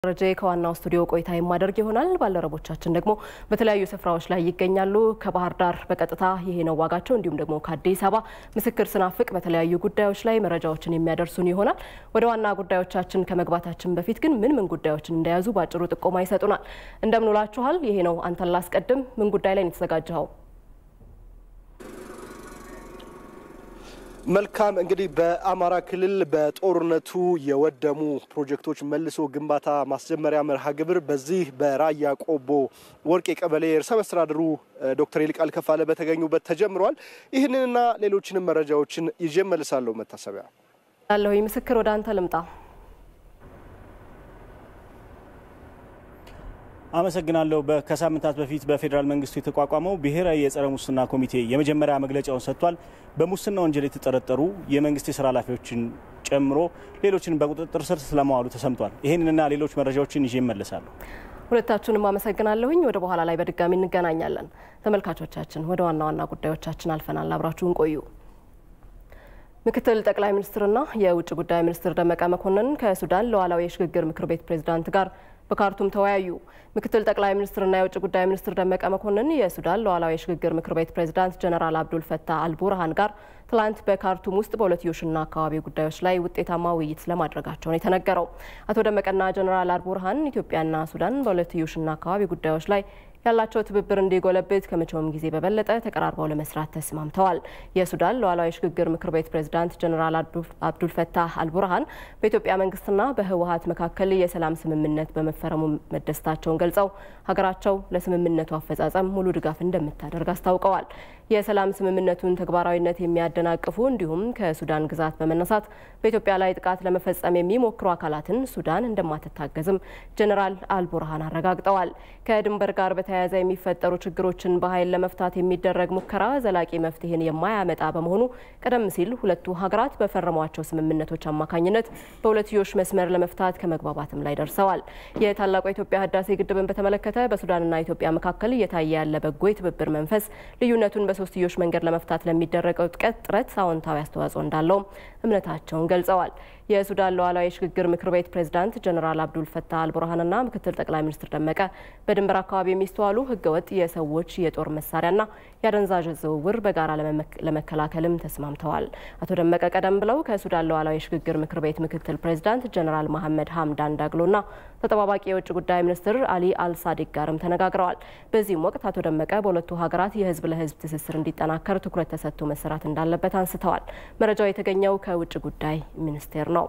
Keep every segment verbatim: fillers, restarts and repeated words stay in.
ረጀ ከዋናው ስቱዲዮ ቆይታ የማደርግ ይሆናል ባልደረቦቻችን ደግሞ በተለያዩ ስፍራዎች ላይ ይገኛሉ ከባህር ዳር በቀጥታ ይሄ ነው ዋጋቸው እንዲሁም ደግሞ ከአዲስ አበባ ምስክር ስናፍቅ በተለያዩ ጉዳዮች ላይ መረጃዎችን የሚያደርሱን ይሆናል ወደ ዋና ጉዳዮቻችን ከመግባታችን በፊት ግን ምን ምን ጉዳዮችን እንደያዙ ባጭሩ ጥቆማ ይሰጡናል እንደምንላችኋል ይሄ ነው አንተን ላስቀድም ምን ጉዳይ ላይ ተዘጋጀው መልካም እንግዲህ በአማራ ክልል በጦርነቱ የወደሙ ፕሮጀክቶች መልሶ ግንባታ ማስጀመሪያ መርሃ ግብር በዚህ በራያ ቆቦ ወርቄ ቀበሌ ርዕሰ መስተዳድሩ ዶክተር ይልቃል ከፋለ በተገኙበት ተጀምሯል ይህንንና ሌሎችንም መረጃዎችን ይዤ መልሳለሁ መታሰቢያ አለው ምስክር ወደ አንተ ልምጣ አመሰግናለሁ በከሳምንታት በፊት በፌደራል መንግስቱ የተቋቋመው ብሔራዊ የጸረ ሙስና ኮሚቴ የመጀመሪያ መግለጫውን ሰጥቷል በሙስና ወንጀል የተጠረጠሩ የመንግስት የሥራ ኃላፊዎችን ጨምሮ ሌሎችን በቁጥጥር ስር ስለማዋሉ ተሰምቷል ይሄንንና ሌሎች መረጃዎችን ይዤ እመለሳለሁ ሁለታችሁንም አመሰግናለሁኝ ወደ በኋላ ላይ በድጋሚ እንገናኛለን ተመልካቾቻችን ወደ ዋና ዋና ጉዳዮቻችን አልፈናል አብራችሁን ቆዩ ምክትል ጠቅላይ ሚኒስትርና የውጭ ጉዳይ ሚኒስትር ደመቀ መኮንን ከሱዳን ሉዓላዊ የሽግግር ምክር ቤት ፕሬዝዳንት ጋር በካርቱም ተወያዩ ምክትል ጠቅላይ ሚኒስትርና የውጭ ጉዳይ ሚኒስትር ደመቀ መኮንን የሱዳን ሉዓላዊ የሽግግር ምክር ቤት ፕሬዝዳንት ጀነራል አብዱል ፈታህ አልቡርሃን ጋር ትላንት በካርቱም ውስጥ በሁለትዮሽና አካባቢ ጉዳዮች ላይ ውጤታማ ውይይት ለማድረጋቸው የተነገረው አቶ ደመቀና ጀነራል አልቡርሃን ኢትዮጵያና ሱዳን በሁለትዮሽና አካባቢ ጉዳዮች ላይ ያላቸው ትብብር እንዲጎለብት ከመቼውም ጊዜ በበለጠ ተቀራርበው ለመስራት ተስማምተዋል የሱዳን ሉዓላዊ የሽግግር ምክር ቤት ፕሬዝዳንት ጀነራል አብዱል ፈታህ አልቡርሃን በኢትዮጵያ መንግስትና በህወሓት መካከል የሰላም ስምምነት በመፈረሙ መደሰታቸውን ገልጸው ሀገራቸው ለስምምነቱ አፈጻጸም ሙሉ ድጋፍ እንደምታደርግ አስታውቀዋል የሰላም ስምምነቱን ተግባራዊነት የሚያደናቅፉ እንዲሁም ከሱዳን ግዛት በመነሳት በኢትዮጵያ ላይ ጥቃት ለመፈጸም የሚሞክሩ አካላትን ሱዳን እንደማትታገዝም ጀነራል አልቡርሃን አረጋግጠዋል ከድንበር ጋር በተያያዘ የሚፈጠሩ ችግሮችን በኃይል ለመፍታት የሚደረግ ሙከራ ዘላቂ መፍትሄን የማያመጣ በመሆኑ ቀደም ሲል ሁለቱ ሀገራት በፈረሟቸው ስምምነቶች አማካኝነት በሁለትዮሽ መስመር ለመፍታት ከመግባባትም ላይ ደርሰዋል የታላቁ የኢትዮጵያ ህዳሴ ግድብን በተመለከተ በሱዳንና ኢትዮጵያ መካከል እየታየ ያለ በጎ የትብብር መንፈስ ልዩነቱን በሶስትዮሽ መንገድ ለመፍታት ለሚደረገው ጥረት አዎንታዊ አስተዋጽኦ እንዳለው እምነታቸውን ገልጸዋል የሱዳን ሉዓላዊ የሽግግር ምክር ቤት ፕሬዝዳንት ጀነራል አብዱል ፈታህ አልቡርሃንና ምክትል ጠቅላይ ሚኒስትር ደመቀ በድንበር አካባቢ የሚስተዋሉ ህገወጥ የሰዎች የጦር መሳሪያና ያደንዛዥ ዝውውር በጋራ ለመከላከልም ተስማምተዋል አቶ ደመቀ ቀደም ብለው ከሱዳን ሉዓላዊ የሽግግር ምክር ቤት ምክትል ፕሬዝዳንት ጀነራል መሐመድ ሐምዳን ዳግሎና ተጠባባቂ የውጭ ጉዳይ ሚኒስትር አሊ አልሳዲቅ ጋርም ተነጋግረዋል በዚህም ወቅት አቶ ደመቀ በሁለቱ ሀገራት የህዝብ ለህዝብ ትስስር እንዲጠናከር ትኩረት ተሰጥቶ መስራት እንዳለበት አንስተዋል መረጃው የተገኘው ከውጭ ጉዳይ ሚኒስቴር ነው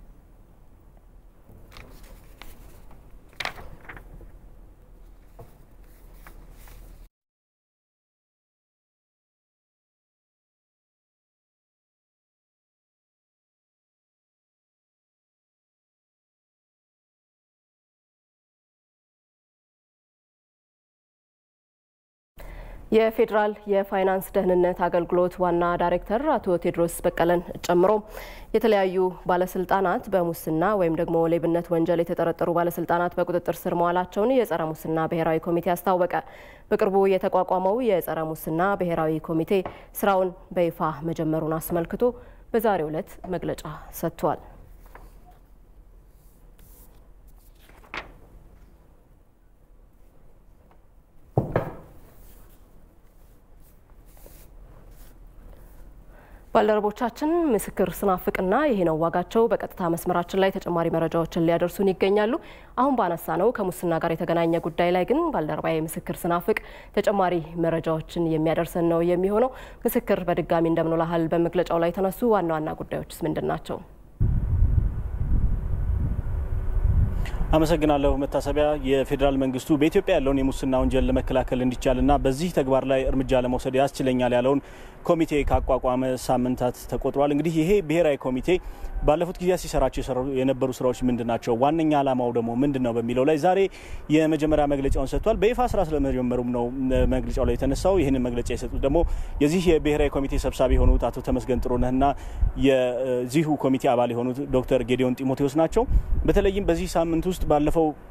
የፌደራል የፋይናንስ ደህንነት አገልግሎት ዋና ዳይሬክተር አቶ ቴድሮስ በቀለን ጨምሮ የተለያዩ ባለስልጣናት በሙስና ወይም ደግሞ ሌብነት ወንጀል የተጠረጠሩ ባለስልጣናት በቁጥጥር ስር መዋላቸውን የጸረ ሙስና ብሔራዊ ኮሚቴ አስታወቀ በቅርቡ የተቋቋመው የጸረ ሙስና ብሔራዊ ኮሚቴ ስራውን በይፋ መጀመሩን አስመልክቶ በዛሬው ዕለት መግለጫ ሰጥቷል ባልደረቦቻችን ምስክር ስናፍቅና ይሄ ነው ዋጋቸው በቀጥታ መስመራችን ላይ ተጨማሪ መረጃዎችን ሊያደርሱን ይገኛሉ አሁን ባነሳ ነው ከሙስና ጋር የተገናኘ ጉዳይ ላይ ግን ባልደረባዬ ምስክር ስናፍቅ ተጨማሪ መረጃዎችን የሚያደርሰን ነው የሚሆነው ምስክር በድጋሚ እንደምንላሃል በመግለጫው ላይ ተነሱ ዋና ዋና ጉዳዮችስ ምንድናቸው አመሰግናለሁ መታሰቢያ የፌደራል መንግስቱ በኢትዮጵያ ያለውን የሙስና ወንጀል ለመከላከል እንዲቻልና በዚህ ተግባር ላይ እርምጃ ለመውሰድ ያስችለኛል ያለውን ኮሚቴ ካቋቋመ ሳምንታት ተቆጥሯል እንግዲህ ይሄ ብሔራዊ ኮሚቴ ባለፉት ጊዜያት ሲሰራቸው የነበሩ ስራዎች ምንድናቸው ዋነኛ ዓላማው ደግሞ ምንድነው በሚለው ላይ ዛሬ የመጀመሪያ መግለጫውን ሰጥቷል በይፋ ስራ ስለመጀመሩም ነው መግለጫው ላይ የተነሳው ይሄንን መግለጫ የሰጡት ደግሞ የዚህ የብሔራዊ ኮሚቴ ሰብሳቢ ሆኑት አቶ ተመስገን ጥሩነህና የዚሁ ኮሚቴ አባል የሆኑት ዶክተር ጌዲዮን ጢሞቴዎስ ናቸው በተለይም በዚህ ሳምንት ውስጥ ባለፈው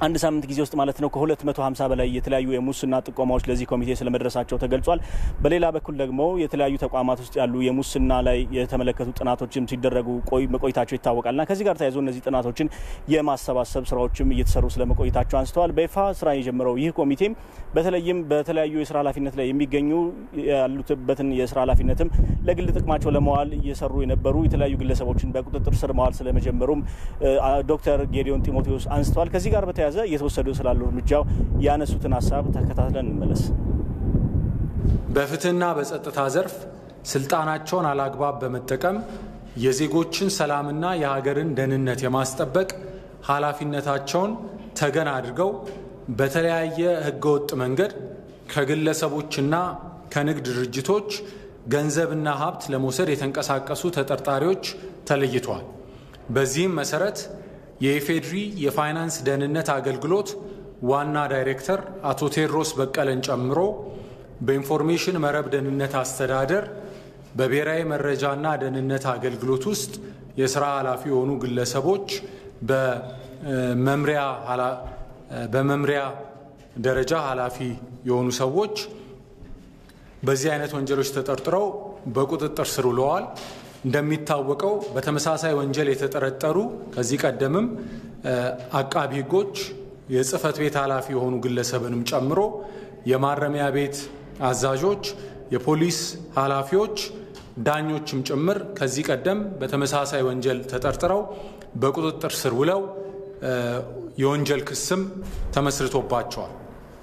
አንድ ሳምንት ጊዜ ውስጥ ማለት ነው ከሁለት መቶ ሃምሳ በላይ የተለያዩ የሙስና ጥቆማዎች ለዚህ ኮሚቴ ስለመድረሳቸው ተገልጿል። በሌላ በኩል ደግሞ የተለያዩ ተቋማት ውስጥ ያሉ የሙስና ላይ የተመለከቱ ጥናቶችም ሲደረጉ ቆይ መቆይታቸው ይታወቃልና ከዚህ ጋር ተያይዞ እነዚህ ጥናቶችን የማሰባሰብ ስራዎችም እየተሰሩ ስለመቆይታቸው አንስተዋል። በይፋ ስራ የጀመረው ይህ ኮሚቴም በተለይም በተለያዩ የስራ ኃላፊነት ላይ የሚገኙ ያሉበትን የስራ ኃላፊነትም ለግል ጥቅማቸው ለማዋል እየሰሩ የነበሩ የተለያዩ ግለሰቦችን በቁጥጥር ስር ማዋል ስለመጀመሩም ዶክተር ጌዲዮን ጢሞቴዎስ አንስተዋል። ከዚህ ጋር በተያያዘ እየተወሰዱ ስላሉ እርምጃው ያነሱትን ሀሳብ ተከታትለን እንመለስ። በፍትህና በጸጥታ ዘርፍ ስልጣናቸውን አላግባብ በመጠቀም የዜጎችን ሰላምና የሀገርን ደህንነት የማስጠበቅ ኃላፊነታቸውን ተገን አድርገው በተለያየ ህገወጥ መንገድ ከግለሰቦችና ከንግድ ድርጅቶች ገንዘብና ሀብት ለመውሰድ የተንቀሳቀሱ ተጠርጣሪዎች ተለይተዋል። በዚህም መሰረት የኢፌድሪ የፋይናንስ ደህንነት አገልግሎት ዋና ዳይሬክተር አቶ ቴዎድሮስ በቀለን ጨምሮ በኢንፎርሜሽን መረብ ደህንነት አስተዳደር በብሔራዊ መረጃና ደህንነት አገልግሎት ውስጥ የስራ ኃላፊ የሆኑ ግለሰቦች በመምሪያ በመምሪያ ደረጃ ኃላፊ የሆኑ ሰዎች በዚህ አይነት ወንጀሎች ተጠርጥረው በቁጥጥር ስር ውለዋል። እንደሚታወቀው በተመሳሳይ ወንጀል የተጠረጠሩ ከዚህ ቀደምም አቃቢ ህጎች የጽህፈት ቤት ኃላፊ የሆኑ ግለሰብንም ጨምሮ የማረሚያ ቤት አዛዦች፣ የፖሊስ ኃላፊዎች፣ ዳኞችም ጭምር ከዚህ ቀደም በተመሳሳይ ወንጀል ተጠርጥረው በቁጥጥር ስር ውለው የወንጀል ክስም ተመስርቶባቸዋል።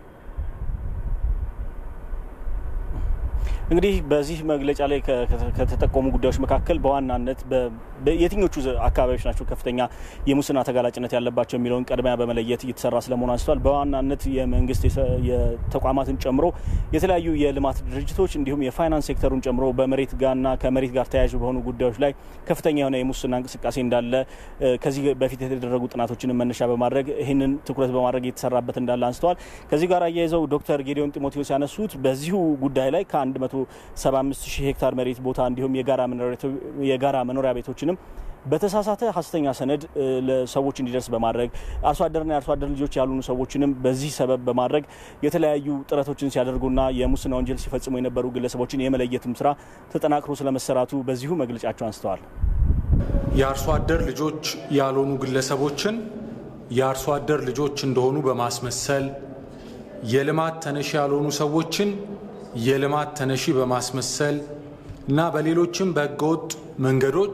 እንግዲህ በዚህ መግለጫ ላይ ከተጠቆሙ ጉዳዮች መካከል በዋናነት የትኞቹ አካባቢዎች ናቸው ከፍተኛ የሙስና ተጋላጭነት ያለባቸው የሚለውን ቀድሚያ በመለየት እየተሰራ ስለመሆኑ አንስተዋል። በዋናነት የመንግስት የተቋማትን ጨምሮ የተለያዩ የልማት ድርጅቶች እንዲሁም የፋይናንስ ሴክተሩን ጨምሮ በመሬት ጋርና ከመሬት ጋር ተያያዥ በሆኑ ጉዳዮች ላይ ከፍተኛ የሆነ የሙስና እንቅስቃሴ እንዳለ ከዚህ በፊት የተደረጉ ጥናቶችን መነሻ በማድረግ ይህንን ትኩረት በማድረግ የተሰራበት እንዳለ አንስተዋል። ከዚህ ጋር አያይዘው ዶክተር ጌዲዮን ጢሞቴዎስ ያነሱት በዚሁ ጉዳይ ላይ ከአንድ መቶ ሰባ አምስት ሺህ ሄክታር መሬት ቦታ እንዲሁም የጋራ መኖሪያ ቤቶችንም በተሳሳተ ሐሰተኛ ሰነድ ለሰዎች እንዲደርስ በማድረግ አርሶ አደርና የአርሶ አደር ልጆች ያሉኑ ሰዎችንም በዚህ ሰበብ በማድረግ የተለያዩ ጥረቶችን ሲያደርጉና የሙስና ወንጀል ሲፈጽሙ የነበሩ ግለሰቦችን የመለየትም ስራ ተጠናክሮ ስለመሰራቱ በዚሁ መግለጫቸው አንስተዋል። የአርሶ አደር ልጆች ያሉኑ ግለሰቦችን የአርሶ አደር ልጆች እንደሆኑ በማስመሰል የልማት ተነሺ ያሉኑ ሰዎችን የልማት ተነሺ በማስመሰል እና በሌሎችም በህገወጥ መንገዶች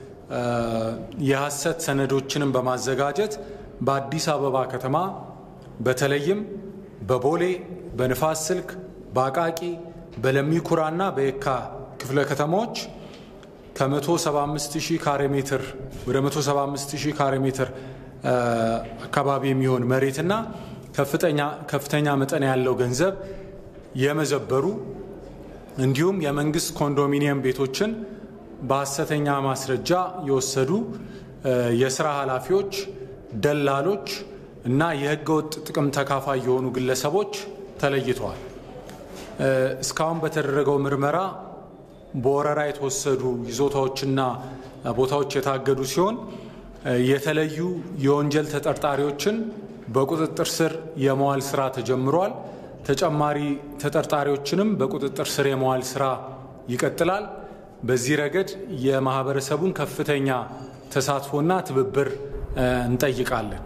የሐሰት ሰነዶችንም በማዘጋጀት በአዲስ አበባ ከተማ በተለይም በቦሌ፣ በንፋስ ስልክ፣ በአቃቂ፣ በለሚኩራና በየካ ክፍለ ከተሞች ከመቶ ሰባ አምስት ሺህ ካሬ ሜትር ወደ መቶ ሰባ አምስት ሺህ ካሬ ሜትር አካባቢ የሚሆን መሬትና ከፍተኛ ከፍተኛ መጠን ያለው ገንዘብ የመዘበሩ እንዲሁም የመንግስት ኮንዶሚኒየም ቤቶችን በሐሰተኛ ማስረጃ የወሰዱ የስራ ኃላፊዎች፣ ደላሎች እና የህገወጥ ጥቅም ተካፋይ የሆኑ ግለሰቦች ተለይተዋል። እስካሁን በተደረገው ምርመራ በወረራ የተወሰዱ ይዞታዎችና ቦታዎች የታገዱ ሲሆን የተለዩ የወንጀል ተጠርጣሪዎችን በቁጥጥር ስር የመዋል ስራ ተጀምሯል። ተጨማሪ ተጠርጣሪዎችንም በቁጥጥር ስር የመዋል ስራ ይቀጥላል። በዚህ ረገድ የማህበረሰቡን ከፍተኛ ተሳትፎና ትብብር እንጠይቃለን።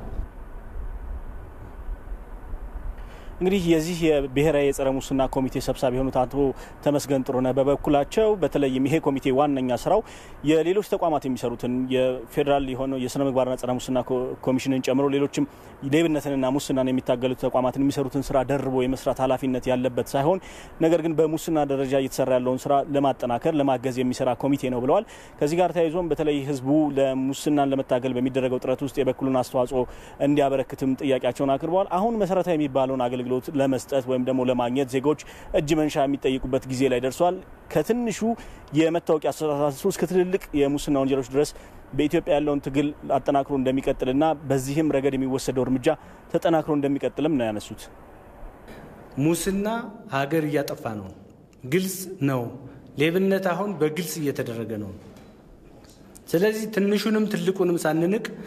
እንግዲህ የዚህ የብሔራዊ የጸረ ሙስና ኮሚቴ ሰብሳቢ የሆኑት አቶ ተመስገን ጥሩነህ በበኩላቸው በተለይም ይሄ ኮሚቴ ዋነኛ ስራው የሌሎች ተቋማት የሚሰሩትን የፌዴራል የሆነው የስነ ምግባርና ጸረ ሙስና ኮሚሽንን ጨምሮ ሌሎችም ሌብነትንና ሙስናን የሚታገሉት ተቋማትን የሚሰሩትን ስራ ደርቦ የመስራት ኃላፊነት ያለበት ሳይሆን ነገር ግን በሙስና ደረጃ እየተሰራ ያለውን ስራ ለማጠናከር ለማገዝ የሚሰራ ኮሚቴ ነው ብለዋል። ከዚህ ጋር ተያይዞም በተለይ ህዝቡ ለሙስናን ለመታገል በሚደረገው ጥረት ውስጥ የበኩሉን አስተዋጽኦ እንዲያበረክትም ጥያቄያቸውን አቅርበዋል። አሁን መሰረታዊ የሚባለውን አገልግሎት ለመስጠት ወይም ደግሞ ለማግኘት ዜጎች እጅ መንሻ የሚጠይቁበት ጊዜ ላይ ደርሷል። ከትንሹ የመታወቂያ አሰጣጥ እስከ ትልልቅ የሙስና ወንጀሎች ድረስ በኢትዮጵያ ያለውን ትግል አጠናክሮ እንደሚቀጥልና በዚህም ረገድ የሚወሰደው እርምጃ ተጠናክሮ እንደሚቀጥልም ነው ያነሱት። ሙስና ሀገር እያጠፋ ነው፣ ግልጽ ነው። ሌብነት አሁን በግልጽ እየተደረገ ነው። ስለዚህ ትንሹንም ትልቁንም ሳንንቅ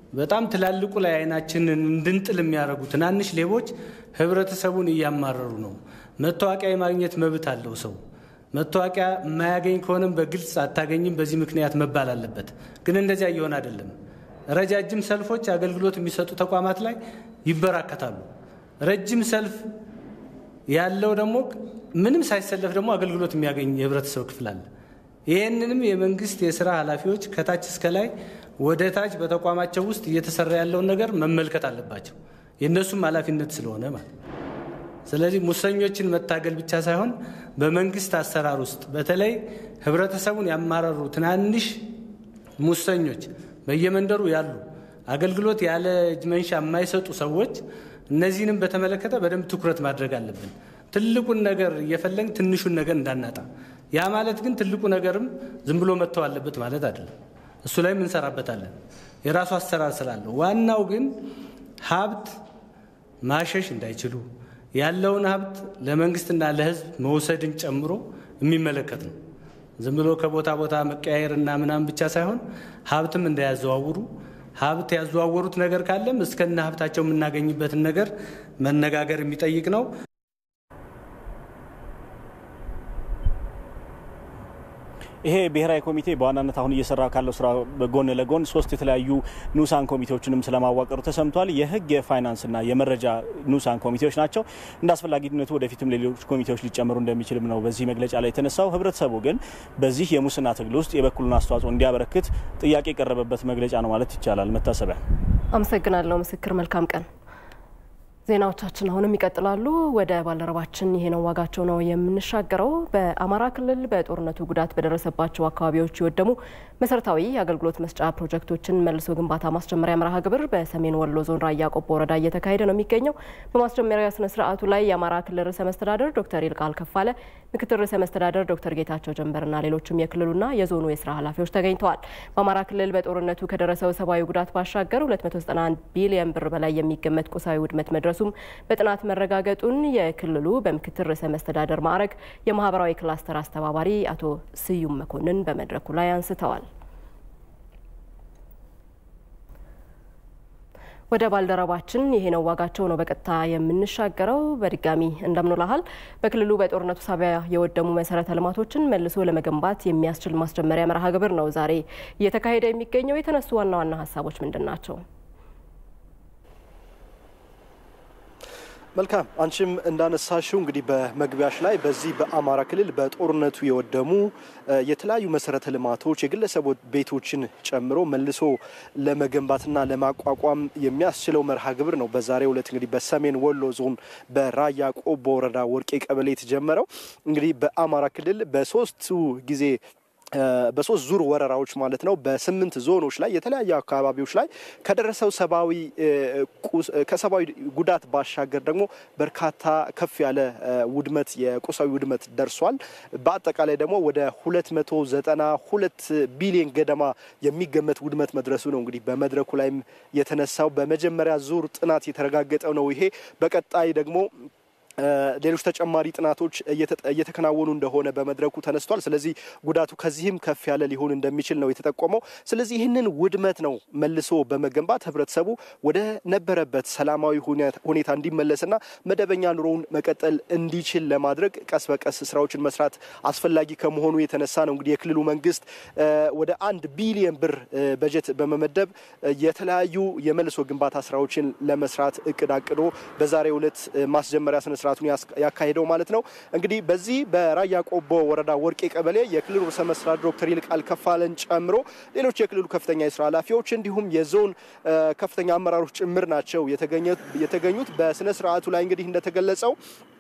በጣም ትላልቁ ላይ አይናችንን እንድንጥል የሚያደርጉ ትናንሽ ሌቦች ህብረተሰቡን እያማረሩ ነው። መታወቂያ የማግኘት መብት አለው ሰው። መታወቂያ የማያገኝ ከሆነም በግልጽ አታገኝም በዚህ ምክንያት መባል አለበት። ግን እንደዚያ እየሆነ አይደለም። ረጃጅም ሰልፎች አገልግሎት የሚሰጡ ተቋማት ላይ ይበራከታሉ። ረጅም ሰልፍ ያለው ደግሞ ምንም ሳይሰለፍ ደግሞ አገልግሎት የሚያገኝ የህብረተሰብ ክፍል አለ። ይሄንንም የመንግስት የሥራ ኃላፊዎች ከታች እስከ ላይ ወደ ታች በተቋማቸው ውስጥ እየተሰራ ያለውን ነገር መመልከት አለባቸው። የነሱም ኃላፊነት ስለሆነ ማለት። ስለዚህ ሙሰኞችን መታገል ብቻ ሳይሆን በመንግስት አሰራር ውስጥ በተለይ ህብረተሰቡን ያማረሩ ትናንሽ ሙሰኞች በየመንደሩ ያሉ አገልግሎት ያለ እጅ መንሻ የማይሰጡ ሰዎች እነዚህንም በተመለከተ በደንብ ትኩረት ማድረግ አለብን። ትልቁን ነገር እየፈለግን ትንሹን ነገር እንዳናጣ። ያ ማለት ግን ትልቁ ነገርም ዝም ብሎ መተው አለበት ማለት አይደለም። እሱ ላይ ምን ሰራበታለን የራሱ አሰራር ስላለው። ዋናው ግን ሀብት ማሸሽ እንዳይችሉ ያለውን ሀብት ለመንግስትና ለህዝብ መውሰድን ጨምሮ የሚመለከት ነው። ዝም ብሎ ከቦታ ቦታ መቀያየርና ምናምን ብቻ ሳይሆን ሀብትም እንዳያዘዋውሩ ሀብት ያዘዋወሩት ነገር ካለም እስከነ ሀብታቸው የምናገኝበትን ነገር መነጋገር የሚጠይቅ ነው። ይሄ ብሔራዊ ኮሚቴ በዋናነት አሁን እየሰራ ካለው ስራ በጎን ለጎን ሶስት የተለያዩ ንዑሳን ኮሚቴዎችንም ስለማዋቀሩ ተሰምቷል። የህግ የፋይናንስና የመረጃ ንዑሳን ኮሚቴዎች ናቸው። እንደ አስፈላጊነቱ ወደፊትም ሌሎች ኮሚቴዎች ሊጨመሩ እንደሚችልም ነው በዚህ መግለጫ ላይ የተነሳው። ህብረተሰቡ ግን በዚህ የሙስና ትግል ውስጥ የበኩሉን አስተዋጽኦ እንዲያበረክት ጥያቄ የቀረበበት መግለጫ ነው ማለት ይቻላል። መታሰቢያ አመሰግናለሁ። ምስክር መልካም ቀን። ዜናዎቻችን አሁንም ይቀጥላሉ። ወደ ባልደረባችን ይሄ ነው ዋጋቸው ነው የምንሻገረው። በአማራ ክልል በጦርነቱ ጉዳት በደረሰባቸው አካባቢዎች የወደሙ መሰረታዊ አገልግሎት መስጫ ፕሮጀክቶችን መልሶ ግንባታ ማስጀመሪያ መርሃ ግብር በሰሜን ወሎ ዞን ራያ ቆቦ ወረዳ እየተካሄደ ነው የሚገኘው። በማስጀመሪያ ስነ ስርዓቱ ላይ የአማራ ክልል ርዕሰ መስተዳደር ዶክተር ይልቃል ከፋለ፣ ምክትል ርዕሰ መስተዳደር ዶክተር ጌታቸው ጀንበርና ሌሎችም የክልሉና የዞኑ የስራ ኃላፊዎች ተገኝተዋል። በአማራ ክልል በጦርነቱ ከደረሰው ሰብአዊ ጉዳት ባሻገር ሁለት መቶ ዘጠና አንድ ቢሊዮን ብር በላይ የሚገመት ቁሳዊ ውድመት መድረሱም በጥናት መረጋገጡን የክልሉ በምክትል ርዕሰ መስተዳደር ማዕረግ የማህበራዊ ክላስተር አስተባባሪ አቶ ስዩም መኮንን በመድረኩ ላይ አንስተዋል። ወደ ባልደረባችን ይሄ ነው ዋጋቸው ነው በቀጥታ የምንሻገረው። በድጋሚ እንደምንላሃል። በክልሉ በጦርነቱ ሳቢያ የወደሙ መሰረተ ልማቶችን መልሶ ለመገንባት የሚያስችል ማስጀመሪያ መርሃ ግብር ነው ዛሬ እየተካሄደ የሚገኘው። የተነሱ ዋና ዋና ሀሳቦች ምንድናቸው? መልካም አንቺም እንዳነሳሽው እንግዲህ በመግቢያሽ ላይ በዚህ በአማራ ክልል በጦርነቱ የወደሙ የተለያዩ መሰረተ ልማቶች የግለሰብ ቤቶችን ጨምሮ መልሶ ለመገንባትና ለማቋቋም የሚያስችለው መርሃ ግብር ነው በዛሬው ዕለት እንግዲህ በሰሜን ወሎ ዞን በራያ ቆቦ ወረዳ ወርቄ ቀበሌ የተጀመረው። እንግዲህ በአማራ ክልል በሶስቱ ጊዜ በሶስት ዙር ወረራዎች ማለት ነው በስምንት ዞኖች ላይ የተለያዩ አካባቢዎች ላይ ከደረሰው ሰባዊ ከሰባዊ ጉዳት ባሻገር ደግሞ በርካታ ከፍ ያለ ውድመት የቁሳዊ ውድመት ደርሷል። በአጠቃላይ ደግሞ ወደ ሁለት መቶ ዘጠና ሁለት ቢሊዮን ገደማ የሚገመት ውድመት መድረሱ ነው እንግዲህ በመድረኩ ላይም የተነሳው። በመጀመሪያ ዙር ጥናት የተረጋገጠው ነው ይሄ። በቀጣይ ደግሞ ሌሎች ተጨማሪ ጥናቶች እየተከናወኑ እንደሆነ በመድረኩ ተነስቷል። ስለዚህ ጉዳቱ ከዚህም ከፍ ያለ ሊሆን እንደሚችል ነው የተጠቆመው። ስለዚህ ይህንን ውድመት ነው መልሶ በመገንባት ህብረተሰቡ ወደ ነበረበት ሰላማዊ ሁኔታ እንዲመለስና መደበኛ ኑሮውን መቀጠል እንዲችል ለማድረግ ቀስ በቀስ ስራዎችን መስራት አስፈላጊ ከመሆኑ የተነሳ ነው እንግዲህ የክልሉ መንግስት ወደ አንድ ቢሊዮን ብር በጀት በመመደብ የተለያዩ የመልሶ ግንባታ ስራዎችን ለመስራት እቅድ አቅዶ በዛሬው ዕለት ማስጀመሪያ ስነ ስርዓቱን ያካሄደው ማለት ነው። እንግዲህ በዚህ በራያ ቆቦ ወረዳ ወርቄ ቀበሌ የክልሉ ርዕሰ መስተዳድር ዶክተር ይልቃል ከፋለን ጨምሮ ሌሎች የክልሉ ከፍተኛ የስራ ኃላፊዎች እንዲሁም የዞን ከፍተኛ አመራሮች ጭምር ናቸው የተገኙት። በስነ ስርዓቱ ላይ እንግዲህ እንደተገለጸው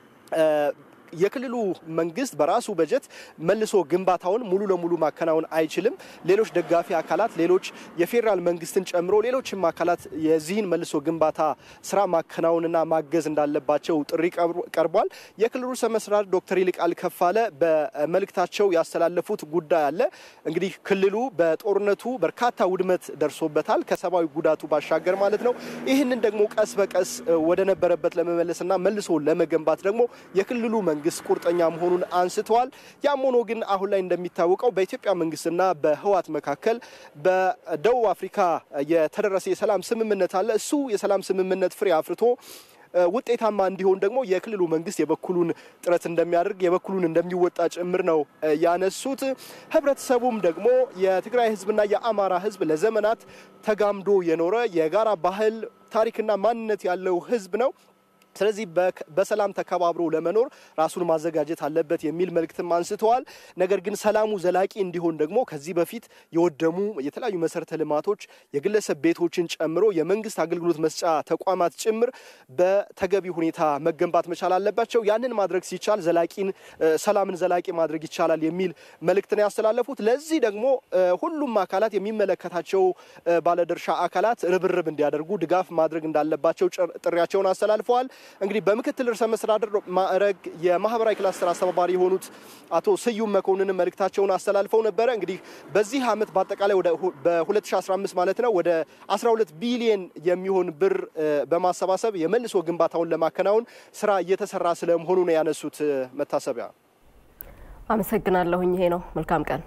የክልሉ መንግስት በራሱ በጀት መልሶ ግንባታውን ሙሉ ለሙሉ ማከናወን አይችልም። ሌሎች ደጋፊ አካላት ሌሎች የፌዴራል መንግስትን ጨምሮ ሌሎችም አካላት የዚህን መልሶ ግንባታ ስራ ማከናወንና ማገዝ እንዳለባቸው ጥሪ ቀርቧል። የክልሉ ርዕሰ መስተዳድር ዶክተር ይልቃል ከፋለ በመልእክታቸው ያስተላለፉት ጉዳይ አለ። እንግዲህ ክልሉ በጦርነቱ በርካታ ውድመት ደርሶበታል ከሰብአዊ ጉዳቱ ባሻገር ማለት ነው። ይህንን ደግሞ ቀስ በቀስ ወደ ነበረበት ለመመለስና መልሶ ለመገንባት ደግሞ የክልሉ መንግስት ቁርጠኛ መሆኑን አንስተዋል። ያም ሆኖ ግን አሁን ላይ እንደሚታወቀው በኢትዮጵያ መንግስትና በህወሓት መካከል በደቡብ አፍሪካ የተደረሰ የሰላም ስምምነት አለ። እሱ የሰላም ስምምነት ፍሬ አፍርቶ ውጤታማ እንዲሆን ደግሞ የክልሉ መንግስት የበኩሉን ጥረት እንደሚያደርግ የበኩሉን እንደሚወጣ ጭምር ነው ያነሱት። ህብረተሰቡም ደግሞ የትግራይ ህዝብና የአማራ ህዝብ ለዘመናት ተጋምዶ የኖረ የጋራ ባህል ታሪክና ማንነት ያለው ህዝብ ነው። ስለዚህ በሰላም ተከባብሮ ለመኖር ራሱን ማዘጋጀት አለበት የሚል መልእክትም አንስተዋል። ነገር ግን ሰላሙ ዘላቂ እንዲሆን ደግሞ ከዚህ በፊት የወደሙ የተለያዩ መሰረተ ልማቶች የግለሰብ ቤቶችን ጨምሮ የመንግስት አገልግሎት መስጫ ተቋማት ጭምር በተገቢ ሁኔታ መገንባት መቻል አለባቸው። ያንን ማድረግ ሲቻል ዘላቂን ሰላምን ዘላቂ ማድረግ ይቻላል የሚል መልእክት ነው ያስተላለፉት። ለዚህ ደግሞ ሁሉም አካላት የሚመለከታቸው ባለድርሻ አካላት ርብርብ እንዲያደርጉ ድጋፍ ማድረግ እንዳለባቸው ጥሪያቸውን አስተላልፈዋል። እንግዲህ በምክትል ርዕሰ መስተዳድር ማዕረግ የማህበራዊ ክላስተር አስተባባሪ የሆኑት አቶ ስዩም መኮንን መልእክታቸውን አስተላልፈው ነበር። እንግዲህ በዚህ ዓመት በአጠቃላይ ወደ በ2015 ማለት ነው ወደ አስራ ሁለት ቢሊዮን የሚሆን ብር በማሰባሰብ የመልሶ ግንባታውን ለማከናወን ስራ እየተሰራ ስለመሆኑ ነው ያነሱት። መታሰቢያ አመሰግናለሁኝ። ይሄ ነው። መልካም ቀን።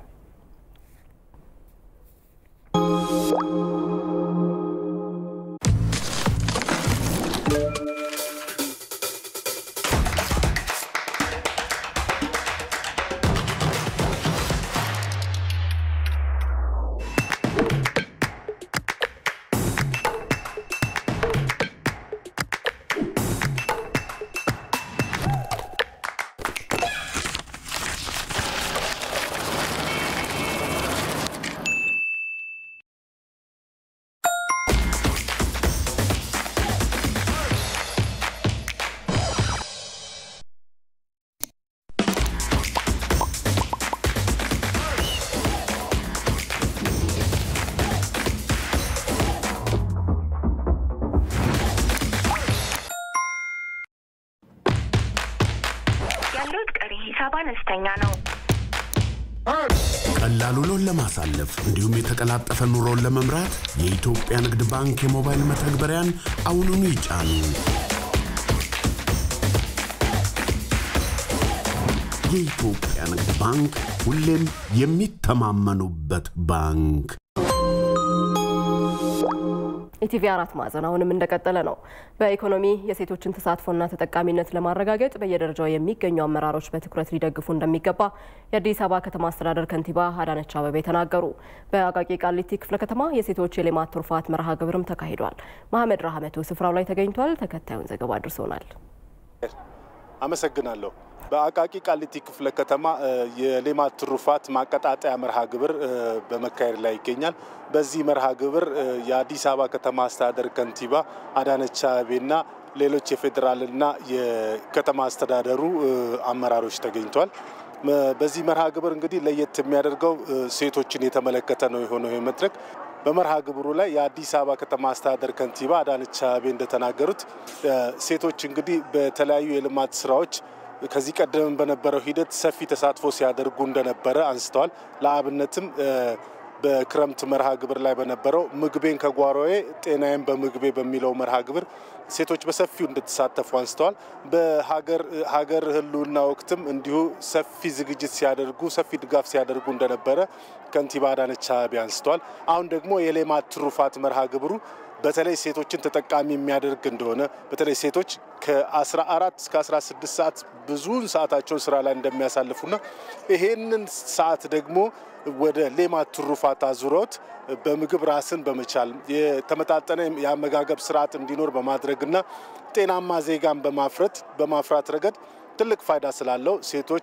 አነስተኛ ነው። ቀላል ውሎን ለማሳለፍ እንዲሁም የተቀላጠፈ ኑሮን ለመምራት የኢትዮጵያ ንግድ ባንክ የሞባይል መተግበሪያን አሁኑኑ ይጫኑ። የኢትዮጵያ ንግድ ባንክ ሁሌም የሚተማመኑበት ባንክ። ኢቲቪ አራት ማዕዘን አሁንም እንደቀጠለ ነው። በኢኮኖሚ የሴቶችን ተሳትፎና ተጠቃሚነት ለማረጋገጥ በየደረጃው የሚገኙ አመራሮች በትኩረት ሊደግፉ እንደሚገባ የአዲስ አበባ ከተማ አስተዳደር ከንቲባ አዳነች አቤቤ ተናገሩ። በአቃቂ ቃሊቲ ክፍለ ከተማ የሴቶች የሌማት ትሩፋት መርሃ ግብርም ተካሂዷል። መሐመድ ራህመቱ ስፍራው ላይ ተገኝቷል። ተከታዩን ዘገባ አድርሶናል። አመሰግናለሁ። በአቃቂ ቃሊቲ ክፍለ ከተማ የሌማት ትሩፋት ማቀጣጣያ መርሃ ግብር በመካሄድ ላይ ይገኛል። በዚህ መርሃ ግብር የአዲስ አበባ ከተማ አስተዳደር ከንቲባ አዳነች አቤቤና ሌሎች የፌዴራልና የከተማ አስተዳደሩ አመራሮች ተገኝተዋል። በዚህ መርሃ ግብር እንግዲህ ለየት የሚያደርገው ሴቶችን የተመለከተ ነው የሆነው የመድረክ በመርሃ ግብሩ ላይ የአዲስ አበባ ከተማ አስተዳደር ከንቲባ አዳነች አቤቤ እንደተናገሩት ሴቶች እንግዲህ በተለያዩ የልማት ስራዎች ከዚህ ቀደም በነበረው ሂደት ሰፊ ተሳትፎ ሲያደርጉ እንደነበረ አንስተዋል። ለአብነትም በክረምት መርሃ ግብር ላይ በነበረው ምግቤን ከጓሮዬ ጤናዬን በምግቤ በሚለው መርሃ ግብር ሴቶች በሰፊው እንደተሳተፉ አንስተዋል። በሀገር ሀገር ህልውና ወቅትም እንዲሁ ሰፊ ዝግጅት ሲያደርጉ ሰፊ ድጋፍ ሲያደርጉ እንደነበረ ከንቲባ አዳነች አቤቤ አንስተዋል። አሁን ደግሞ የሌማት ትሩፋት መርሃ ግብሩ በተለይ ሴቶችን ተጠቃሚ የሚያደርግ እንደሆነ በተለይ ሴቶች ከ14 እስከ አስራ ስድስት ሰዓት ብዙውን ሰዓታቸውን ስራ ላይ እንደሚያሳልፉና ይሄንን ሰዓት ደግሞ ወደ ሌማት ትሩፋት አዙሮት በምግብ ራስን በመቻል የተመጣጠነ የአመጋገብ ስርዓት እንዲኖር በማድረግና ጤናማ ዜጋን በማፍራት በማፍራት ረገድ ትልቅ ፋይዳ ስላለው ሴቶች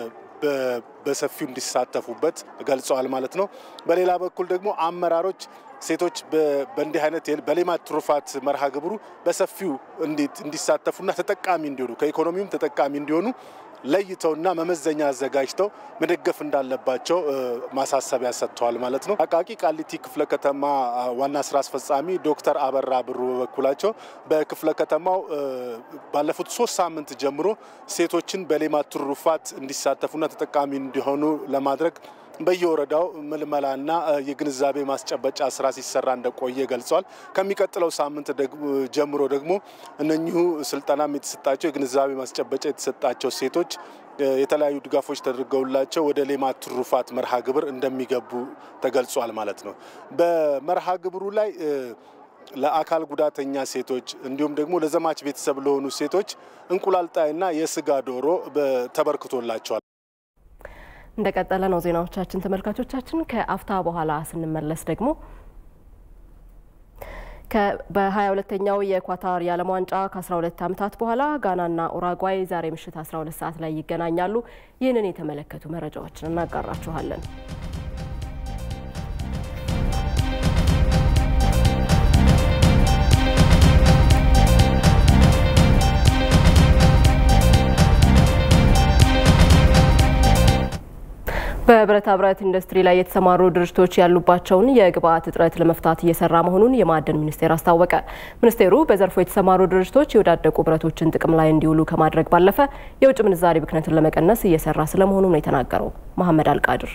በሰፊው እንዲሳተፉበት ገልጸዋል ማለት ነው። በሌላ በኩል ደግሞ አመራሮች ሴቶች በእንዲህ አይነት በሌማት ትሩፋት መርሃ ግብሩ በሰፊው እንዲሳተፉና ተጠቃሚ እንዲሆኑ ከኢኮኖሚውም ተጠቃሚ እንዲሆኑ ለይተውና መመዘኛ አዘጋጅተው መደገፍ እንዳለባቸው ማሳሰቢያ ሰጥተዋል ማለት ነው። አቃቂ ቃሊቲ ክፍለ ከተማ ዋና ስራ አስፈጻሚ ዶክተር አበራ ብሩ በኩላቸው በክፍለ ከተማው ባለፉት ሶስት ሳምንት ጀምሮ ሴቶችን በሌማት ትሩፋት እንዲሳተፉና ተጠቃሚ እንዲሆኑ ለማድረግ በየወረዳው ምልመላና የግንዛቤ ማስጨበጫ ስራ ሲሰራ እንደቆየ ገልጿል። ከሚቀጥለው ሳምንት ጀምሮ ደግሞ እነኚሁ ስልጠናም የተሰጣቸው የግንዛቤ ማስጨበጫ የተሰጣቸው ሴቶች የተለያዩ ድጋፎች ተደርገውላቸው ወደ ሌማት ትሩፋት መርሃ ግብር እንደሚገቡ ተገልጿል ማለት ነው። በመርሃ ግብሩ ላይ ለአካል ጉዳተኛ ሴቶች እንዲሁም ደግሞ ለዘማች ቤተሰብ ለሆኑ ሴቶች እንቁላል ጣይና የስጋ ዶሮ ተበርክቶላቸዋል። እንደቀጠለ ነው ዜናዎቻችን ተመልካቾቻችን። ከአፍታ በኋላ ስንመለስ ደግሞ በ22ኛው የኳታር የዓለም ዋንጫ ከ12 ዓመታት በኋላ ጋናና ኡራጓይ ዛሬ ምሽት አስራ ሁለት ሰዓት ላይ ይገናኛሉ። ይህንን የተመለከቱ መረጃዎችን እናጋራችኋለን። በብረታ ብረት ኢንዱስትሪ ላይ የተሰማሩ ድርጅቶች ያሉባቸውን የግብአት እጥረት ለመፍታት እየሰራ መሆኑን የማዕድን ሚኒስቴር አስታወቀ። ሚኒስቴሩ በዘርፉ የተሰማሩ ድርጅቶች የወዳደቁ ብረቶችን ጥቅም ላይ እንዲውሉ ከማድረግ ባለፈ የውጭ ምንዛሪ ብክነትን ለመቀነስ እየሰራ ስለመሆኑ ነው የተናገረው። መሐመድ አልቃድር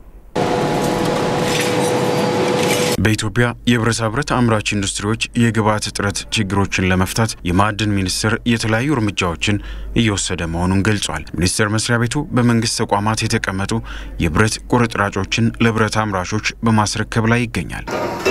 በኢትዮጵያ የብረታ ብረት አምራች ኢንዱስትሪዎች የግብአት እጥረት ችግሮችን ለመፍታት የማዕድን ሚኒስቴር የተለያዩ እርምጃዎችን እየወሰደ መሆኑን ገልጿል። ሚኒስቴር መስሪያ ቤቱ በመንግስት ተቋማት የተቀመጡ የብረት ቁርጥራጮችን ለብረት አምራቾች በማስረከብ ላይ ይገኛል።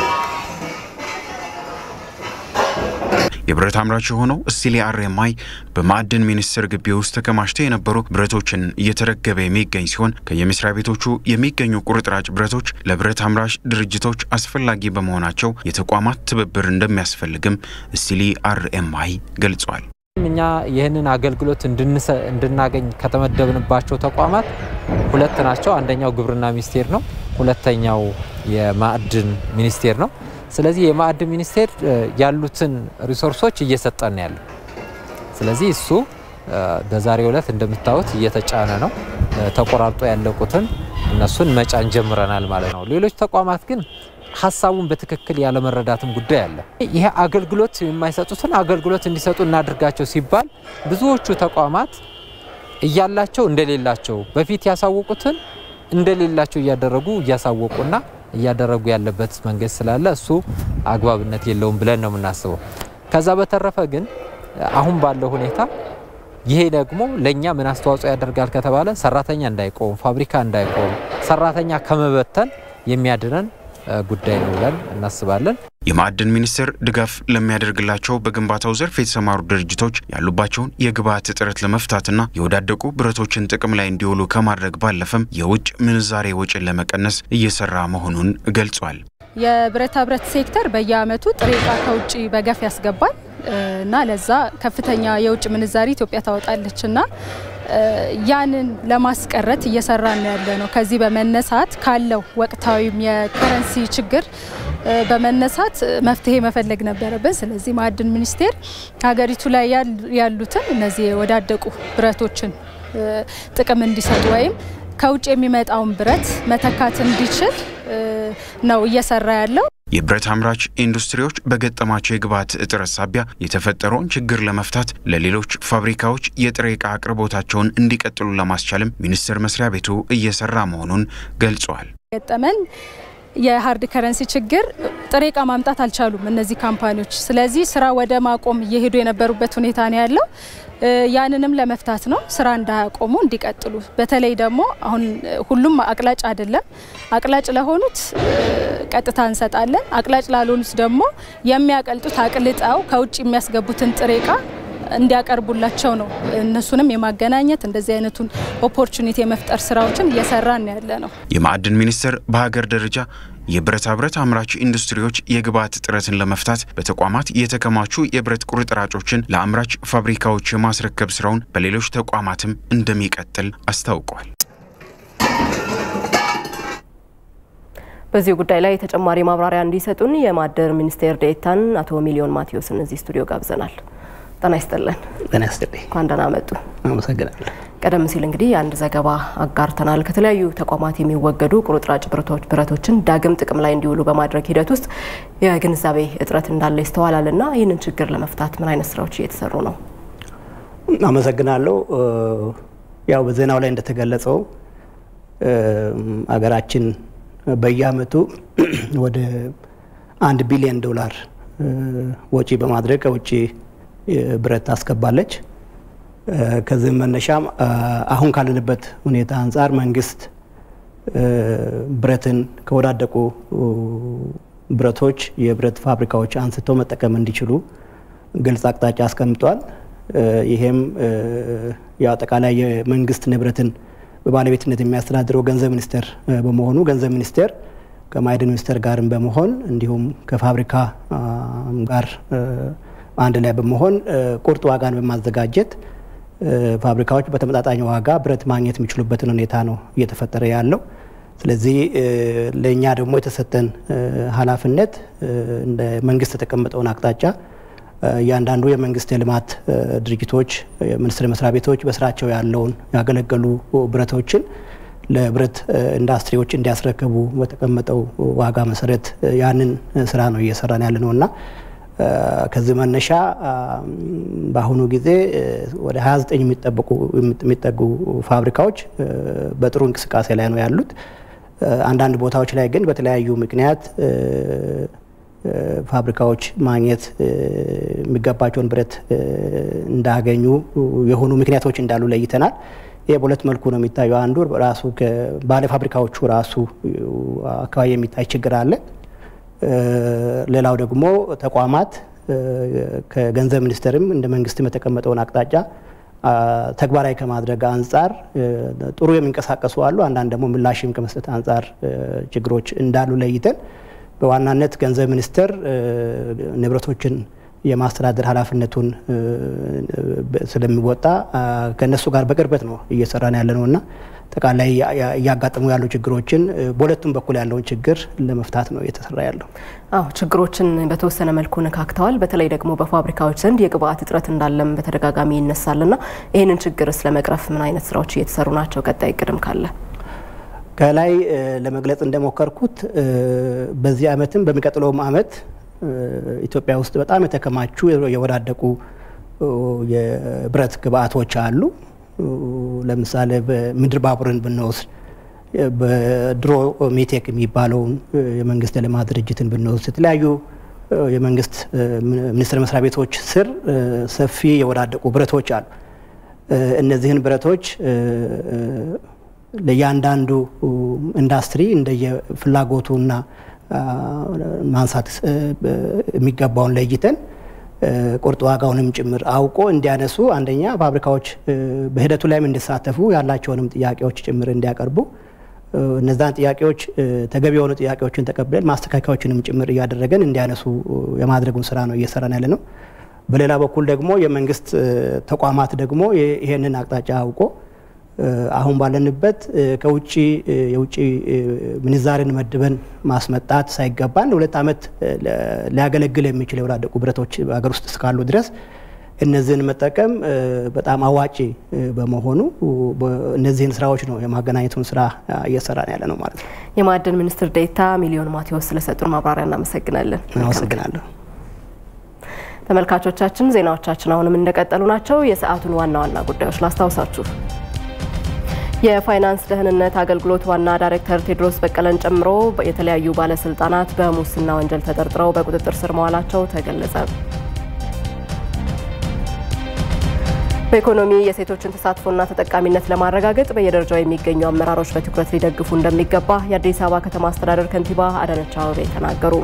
የብረት አምራች ሆነው ስቲል አርኤምአይ በማዕድን ሚኒስቴር ግቢ ውስጥ ተከማችተው የነበሩ ብረቶችን እየተረገበ የሚገኝ ሲሆን ከየመስሪያ ቤቶቹ የሚገኙ ቁርጥራጭ ብረቶች ለብረት አምራች ድርጅቶች አስፈላጊ በመሆናቸው የተቋማት ትብብር እንደሚያስፈልግም ስቲል አርኤምአይ ገልጿል። እኛ ይህንን አገልግሎት እንድናገኝ ከተመደብንባቸው ተቋማት ሁለት ናቸው። አንደኛው ግብርና ሚኒስቴር ነው፣ ሁለተኛው የማዕድን ሚኒስቴር ነው። ስለዚህ የማዕድን ሚኒስቴር ያሉትን ሪሶርሶች እየሰጠን ያለው ስለዚህ እሱ በዛሬው ዕለት እንደምታዩት እየተጫነ ነው። ተቆራርጦ ያለቁትን እነሱን መጫን ጀምረናል ማለት ነው። ሌሎች ተቋማት ግን ሐሳቡን በትክክል ያለ መረዳትም ጉዳይ አለ። ይሄ አገልግሎት የማይሰጡትን አገልግሎት እንዲሰጡ እናድርጋቸው ሲባል ብዙዎቹ ተቋማት እያላቸው እንደሌላቸው በፊት ያሳወቁትን እንደሌላቸው እያደረጉ እያሳወቁና እያደረጉ ያለበት መንገድ ስላለ እሱ አግባብነት የለውም ብለን ነው የምናስበው። ከዛ በተረፈ ግን አሁን ባለው ሁኔታ ይሄ ደግሞ ለኛ ምን አስተዋጽኦ ያደርጋል ከተባለ ሰራተኛ እንዳይቆም፣ ፋብሪካ እንዳይቆም፣ ሰራተኛ ከመበተን የሚያድነን ጉዳይ ነው ብለን እናስባለን። የማዕድን ሚኒስቴር ድጋፍ ለሚያደርግላቸው በግንባታው ዘርፍ የተሰማሩ ድርጅቶች ያሉባቸውን የግብአት እጥረት ለመፍታትና የወዳደቁ ብረቶችን ጥቅም ላይ እንዲውሉ ከማድረግ ባለፈም የውጭ ምንዛሬ ወጪን ለመቀነስ እየሰራ መሆኑን ገልጿል። የብረታ ብረት ሴክተር በየአመቱ ጥሬ ዕቃ ከውጭ በገፍ ያስገባል እና ለዛ ከፍተኛ የውጭ ምንዛሪ ኢትዮጵያ ታወጣለችና ያንን ለማስቀረት እየሰራን ያለ ነው። ከዚህ በመነሳት ካለው ወቅታዊ የከረንሲ ችግር በመነሳት መፍትሄ መፈለግ ነበረብን። ስለዚህ ማዕድን ሚኒስቴር ሀገሪቱ ላይ ያሉትን እነዚህ ወዳደቁ ብረቶችን ጥቅም እንዲሰጡ ወይም ከውጭ የሚመጣውን ብረት መተካት እንዲችል ነው እየሰራ ያለው። የብረት አምራች ኢንዱስትሪዎች በገጠማቸው የግብአት እጥረት ሳቢያ የተፈጠረውን ችግር ለመፍታት ለሌሎች ፋብሪካዎች የጥሬ ዕቃ አቅርቦታቸውን እንዲቀጥሉ ለማስቻልም ሚኒስቴር መስሪያ ቤቱ እየሰራ መሆኑን ገልጿል። ገጠመን የሃርድ ከረንሲ ችግር ጥሬ ዕቃ ማምጣት አልቻሉም እነዚህ ካምፓኒዎች። ስለዚህ ስራ ወደ ማቆም እየሄዱ የነበሩበት ሁኔታ ነው ያለው። ያንንም ለመፍታት ነው ስራ እንዳያቆሙ እንዲቀጥሉ። በተለይ ደግሞ አሁን ሁሉም አቅላጭ አይደለም። አቅላጭ ለሆኑት ቀጥታ እንሰጣለን። አቅላጭ ላልሆኑት ደግሞ የሚያቀልጡት አቅልጣው ከውጭ የሚያስገቡትን ጥሬ ዕቃ እንዲያቀርቡላቸው ነው። እነሱንም የማገናኘት እንደዚህ አይነቱን ኦፖርቹኒቲ የመፍጠር ስራዎችን እየሰራን ያለ ነው። የማዕድን ሚኒስቴር በሀገር ደረጃ የብረታ ብረት አምራች ኢንዱስትሪዎች የግብአት እጥረትን ለመፍታት በተቋማት የተከማቹ የብረት ቁርጥራጮችን ለአምራች ፋብሪካዎች የማስረከብ ስራውን በሌሎች ተቋማትም እንደሚቀጥል አስታውቋል። በዚህ ጉዳይ ላይ ተጨማሪ ማብራሪያ እንዲሰጡን የማዕድን ሚኒስቴር ዴኤታን አቶ ሚሊዮን ማቴዎስን እዚህ ስቱዲዮ ጋብዘናል። ጤና ይስጥልን። ጤና ይስጥልኝ። እንኳን ደህና መጡ። አመሰግናለሁ። ቀደም ሲል እንግዲህ አንድ ዘገባ አጋርተናል። ከተለያዩ ተቋማት የሚወገዱ ቁርጥራጭ ብረቶች ብረቶችን ዳግም ጥቅም ላይ እንዲውሉ በማድረግ ሂደት ውስጥ የግንዛቤ እጥረት እንዳለ ይስተዋላልና ይህንን ችግር ለመፍታት ምን አይነት ስራዎች እየተሰሩ ነው? አመሰግናለሁ። ያው በዜናው ላይ እንደተገለጸው አገራችን በየአመቱ ወደ አንድ ቢሊዮን ዶላር ወጪ በማድረግ ከውጪ ብረት ታስገባለች። ከዚህ መነሻም አሁን ካለንበት ሁኔታ አንፃር መንግስት ብረትን ከወዳደቁ ብረቶች የብረት ፋብሪካዎች አንስቶ መጠቀም እንዲችሉ ግልጽ አቅጣጫ አስቀምጧል። ይሄም ያጠቃላይ የመንግስት ንብረትን በባለቤትነት የሚያስተዳድረው ገንዘብ ሚኒስቴር በመሆኑ ገንዘብ ሚኒስቴር ከማዕድን ሚኒስቴር ጋርም በመሆን እንዲሁም ከፋብሪካ ጋር አንድ ላይ በመሆን ቁርጥ ዋጋን በማዘጋጀት ፋብሪካዎች በተመጣጣኝ ዋጋ ብረት ማግኘት የሚችሉበትን ሁኔታ ነው እየተፈጠረ ያለው። ስለዚህ ለኛ ደግሞ የተሰጠን ኃላፊነት እንደ መንግስት የተቀመጠውን አቅጣጫ ያንዳንዱ የመንግስት የልማት ድርጅቶች የሚኒስቴር መስሪያ ቤቶች በስራቸው ያለውን ያገለገሉ ብረቶችን ለብረት ኢንዱስትሪዎች እንዲያስረክቡ በተቀመጠው ዋጋ መሰረት ያንን ስራ ነው እየሰራን ያለነውና ከዚህ መነሻ በአሁኑ ጊዜ ወደ ሃያ ዘጠኝ የሚጠበቁ የሚጠጉ ፋብሪካዎች በጥሩ እንቅስቃሴ ላይ ነው ያሉት። አንዳንድ ቦታዎች ላይ ግን በተለያዩ ምክንያት ፋብሪካዎች ማግኘት የሚገባቸውን ብረት እንዳገኙ የሆኑ ምክንያቶች እንዳሉ ለይተናል። ይሄ በሁለት መልኩ ነው የሚታየው። አንዱ ራሱ ከባለ ፋብሪካዎቹ ራሱ አካባቢ የሚታይ ችግር አለ። ሌላው ደግሞ ተቋማት ከገንዘብ ሚኒስቴርም እንደ መንግስት የተቀመጠውን አቅጣጫ ተግባራዊ ከማድረግ አንፃር ጥሩ የሚንቀሳቀሱ አሉ። አንዳንድ ደግሞ ምላሽም ከመስጠት አንፃር ችግሮች እንዳሉ ለይተን በዋናነት ገንዘብ ሚኒስቴር ንብረቶችን የማስተዳደር ኃላፊነቱን ስለሚወጣ ከነሱ ጋር በቅርበት ነው እየሰራን ያለነውና ተቃላይ ያጋጠሙ ያሉ ችግሮችን በሁለቱም በኩል ያለውን ችግር ለመፍታት ነው እየተሰራ ያለው። አዎ ችግሮችን በተወሰነ መልኩ ነካክተዋል። በተለይ ደግሞ በፋብሪካዎች ዘንድ የግብአት እጥረት እንዳለም በተደጋጋሚ ይነሳልና ይሄንን ችግርስ ለመቅረፍ ምን አይነት ስራዎች እየተሰሩ ናቸው? ቀጣይ ቅድም ካለ ከላይ ለመግለጽ እንደሞከርኩት በዚህ አመትም በሚቀጥለውም አመት ኢትዮጵያ ውስጥ በጣም የተከማቹ የወዳደቁ የብረት ግብአቶች አሉ። ለምሳሌ በምድር ባቡርን ብንወስድ በድሮ ሜቴክ የሚባለውን የመንግስት የልማት ድርጅትን ብንወስድ የተለያዩ የመንግስት ሚኒስቴር መስሪያ ቤቶች ስር ሰፊ የወዳደቁ ብረቶች አሉ። እነዚህን ብረቶች ለያንዳንዱ ኢንዱስትሪ እንደየፍላጎቱና ማንሳት የሚገባውን ለይተን ቁርጥ ዋጋውንም ጭምር አውቆ እንዲያነሱ አንደኛ ፋብሪካዎች በሂደቱ ላይም እንዲሳተፉ ያላቸውንም ጥያቄዎች ጭምር እንዲያቀርቡ እነዛን ጥያቄዎች ተገቢ የሆኑ ጥያቄዎችን ተቀብለን ማስተካከያዎችንም ጭምር እያደረገን እንዲያነሱ የማድረጉን ስራ ነው እየሰራን ያለነው። በሌላ በኩል ደግሞ የመንግስት ተቋማት ደግሞ ይሄንን አቅጣጫ አውቆ አሁን ባለንበት ከውጪ የውጪ ምንዛሬን መድበን ማስመጣት ሳይገባን ሁለት አመት ሊያገለግል የሚችል የወዳደቁ ብረቶች ሀገር ውስጥ እስካሉ ድረስ እነዚህን መጠቀም በጣም አዋጪ በመሆኑ እነዚህን ስራዎች ነው የማገናኘቱን ስራ እየሰራን ያለ ነው ማለት ነው። የማዕድን ሚኒስትር ዴኤታ ሚሊዮን ማቴዎስ ስለሰጡን ማብራሪያ እናመሰግናለን። እናመሰግናለሁ። ተመልካቾቻችን ዜናዎቻችን አሁንም እንደቀጠሉ ናቸው። የሰዓቱን ዋና ዋና ጉዳዮች ላስታውሳችሁ። የፋይናንስ ደህንነት አገልግሎት ዋና ዳይሬክተር ቴድሮስ በቀለን ጨምሮ የተለያዩ ባለስልጣናት በሙስና ወንጀል ተጠርጥረው በቁጥጥር ስር መዋላቸው ተገለጸ። በኢኮኖሚ የሴቶችን ተሳትፎና ተጠቃሚነት ለማረጋገጥ በየደረጃው የሚገኙ አመራሮች በትኩረት ሊደግፉ እንደሚገባ የአዲስ አበባ ከተማ አስተዳደር ከንቲባ አዳነች አቤቤ ተናገሩ።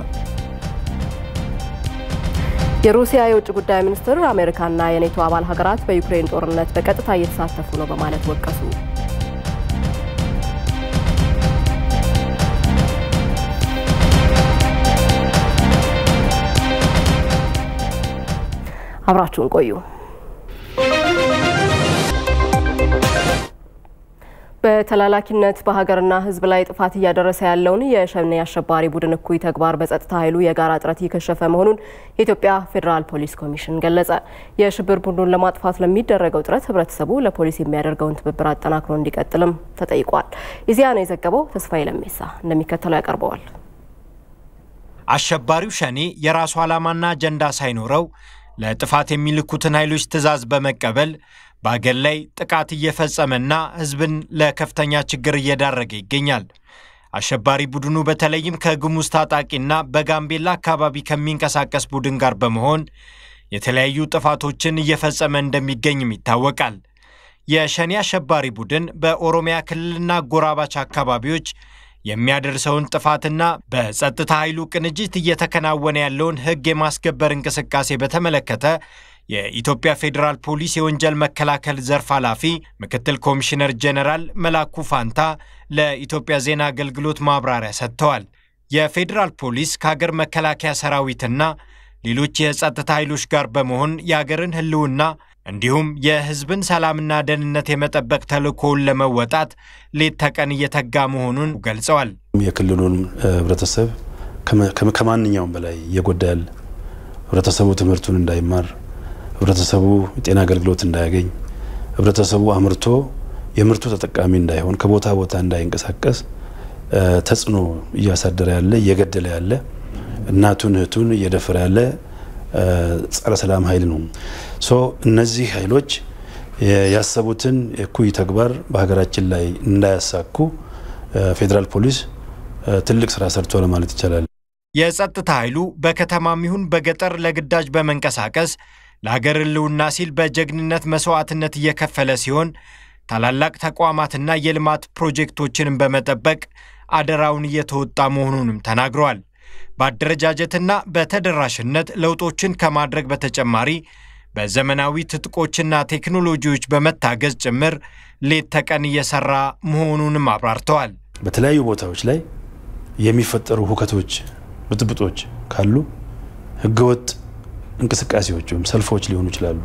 የሩሲያ የውጭ ጉዳይ ሚኒስትር አሜሪካና የኔቶ አባል ሀገራት በዩክሬን ጦርነት በቀጥታ እየተሳተፉ ነው በማለት ወቀሱ። አብራችሁን ቆዩ። በተላላኪነት በሀገርና ሕዝብ ላይ ጥፋት እያደረሰ ያለውን የሸኔ አሸባሪ ቡድን እኩይ ተግባር በጸጥታ ኃይሉ የጋራ ጥረት እየከሸፈ መሆኑን የኢትዮጵያ ፌዴራል ፖሊስ ኮሚሽን ገለጸ። የሽብር ቡድኑን ለማጥፋት ለሚደረገው ጥረት ህብረተሰቡ ለፖሊስ የሚያደርገውን ትብብር አጠናክሮ እንዲቀጥልም ተጠይቋል። ኢዜአ ነው የዘገበው። ተስፋዬ ለሜሳ እንደሚከተለው ያቀርበዋል። አሸባሪው ሸኔ የራሱ ዓላማና አጀንዳ ሳይኖረው ለጥፋት የሚልኩትን ኃይሎች ትዕዛዝ በመቀበል በአገር ላይ ጥቃት እየፈጸመና ህዝብን ለከፍተኛ ችግር እየዳረገ ይገኛል። አሸባሪ ቡድኑ በተለይም ከጉሙዝ ታጣቂና በጋምቤላ አካባቢ ከሚንቀሳቀስ ቡድን ጋር በመሆን የተለያዩ ጥፋቶችን እየፈጸመ እንደሚገኝም ይታወቃል። የሸኔ አሸባሪ ቡድን በኦሮሚያ ክልልና ጎራባች አካባቢዎች የሚያደርሰውን ጥፋትና በጸጥታ ኃይሉ ቅንጅት እየተከናወነ ያለውን ህግ የማስከበር እንቅስቃሴ በተመለከተ የኢትዮጵያ ፌዴራል ፖሊስ የወንጀል መከላከል ዘርፍ ኃላፊ ምክትል ኮሚሽነር ጀነራል መላኩ ፋንታ ለኢትዮጵያ ዜና አገልግሎት ማብራሪያ ሰጥተዋል። የፌዴራል ፖሊስ ከሀገር መከላከያ ሰራዊትና ሌሎች የጸጥታ ኃይሎች ጋር በመሆን የሀገርን ህልውና እንዲሁም የህዝብን ሰላምና ደህንነት የመጠበቅ ተልዕኮውን ለመወጣት ሌት ተቀን እየተጋ መሆኑን ገልጸዋል። የክልሉን ህብረተሰብ ከማንኛውም በላይ እየጎዳል ህብረተሰቡ ትምህርቱን እንዳይማር ህብረተሰቡ ጤና አገልግሎት እንዳያገኝ ህብረተሰቡ አምርቶ የምርቱ ተጠቃሚ እንዳይሆን ከቦታ ቦታ እንዳይንቀሳቀስ ተጽዕኖ እያሳደረ ያለ እየገደለ ያለ እናቱን እህቱን እየደፈረ ያለ ጸረ ሰላም ኃይል ነው። ሶ እነዚህ ኃይሎች ያሰቡትን እኩይ ተግባር በሀገራችን ላይ እንዳያሳኩ ፌዴራል ፖሊስ ትልቅ ስራ ሰርቷል ማለት ይቻላል። የጸጥታ ኃይሉ በከተማም ይሁን በገጠር ለግዳጅ በመንቀሳቀስ ለሀገር ህልውና ሲል በጀግንነት መስዋዕትነት እየከፈለ ሲሆን ታላላቅ ተቋማትና የልማት ፕሮጀክቶችን በመጠበቅ አደራውን እየተወጣ መሆኑንም ተናግረዋል። በአደረጃጀትና በተደራሽነት ለውጦችን ከማድረግ በተጨማሪ በዘመናዊ ትጥቆችና ቴክኖሎጂዎች በመታገዝ ጭምር ሌት ተቀን እየሰራ መሆኑንም አብራርተዋል። በተለያዩ ቦታዎች ላይ የሚፈጠሩ ሁከቶች ብጥብጦች ካሉ ህገወጥ እንቅስቃሴዎች ወይም ሰልፎች ሊሆኑ ይችላሉ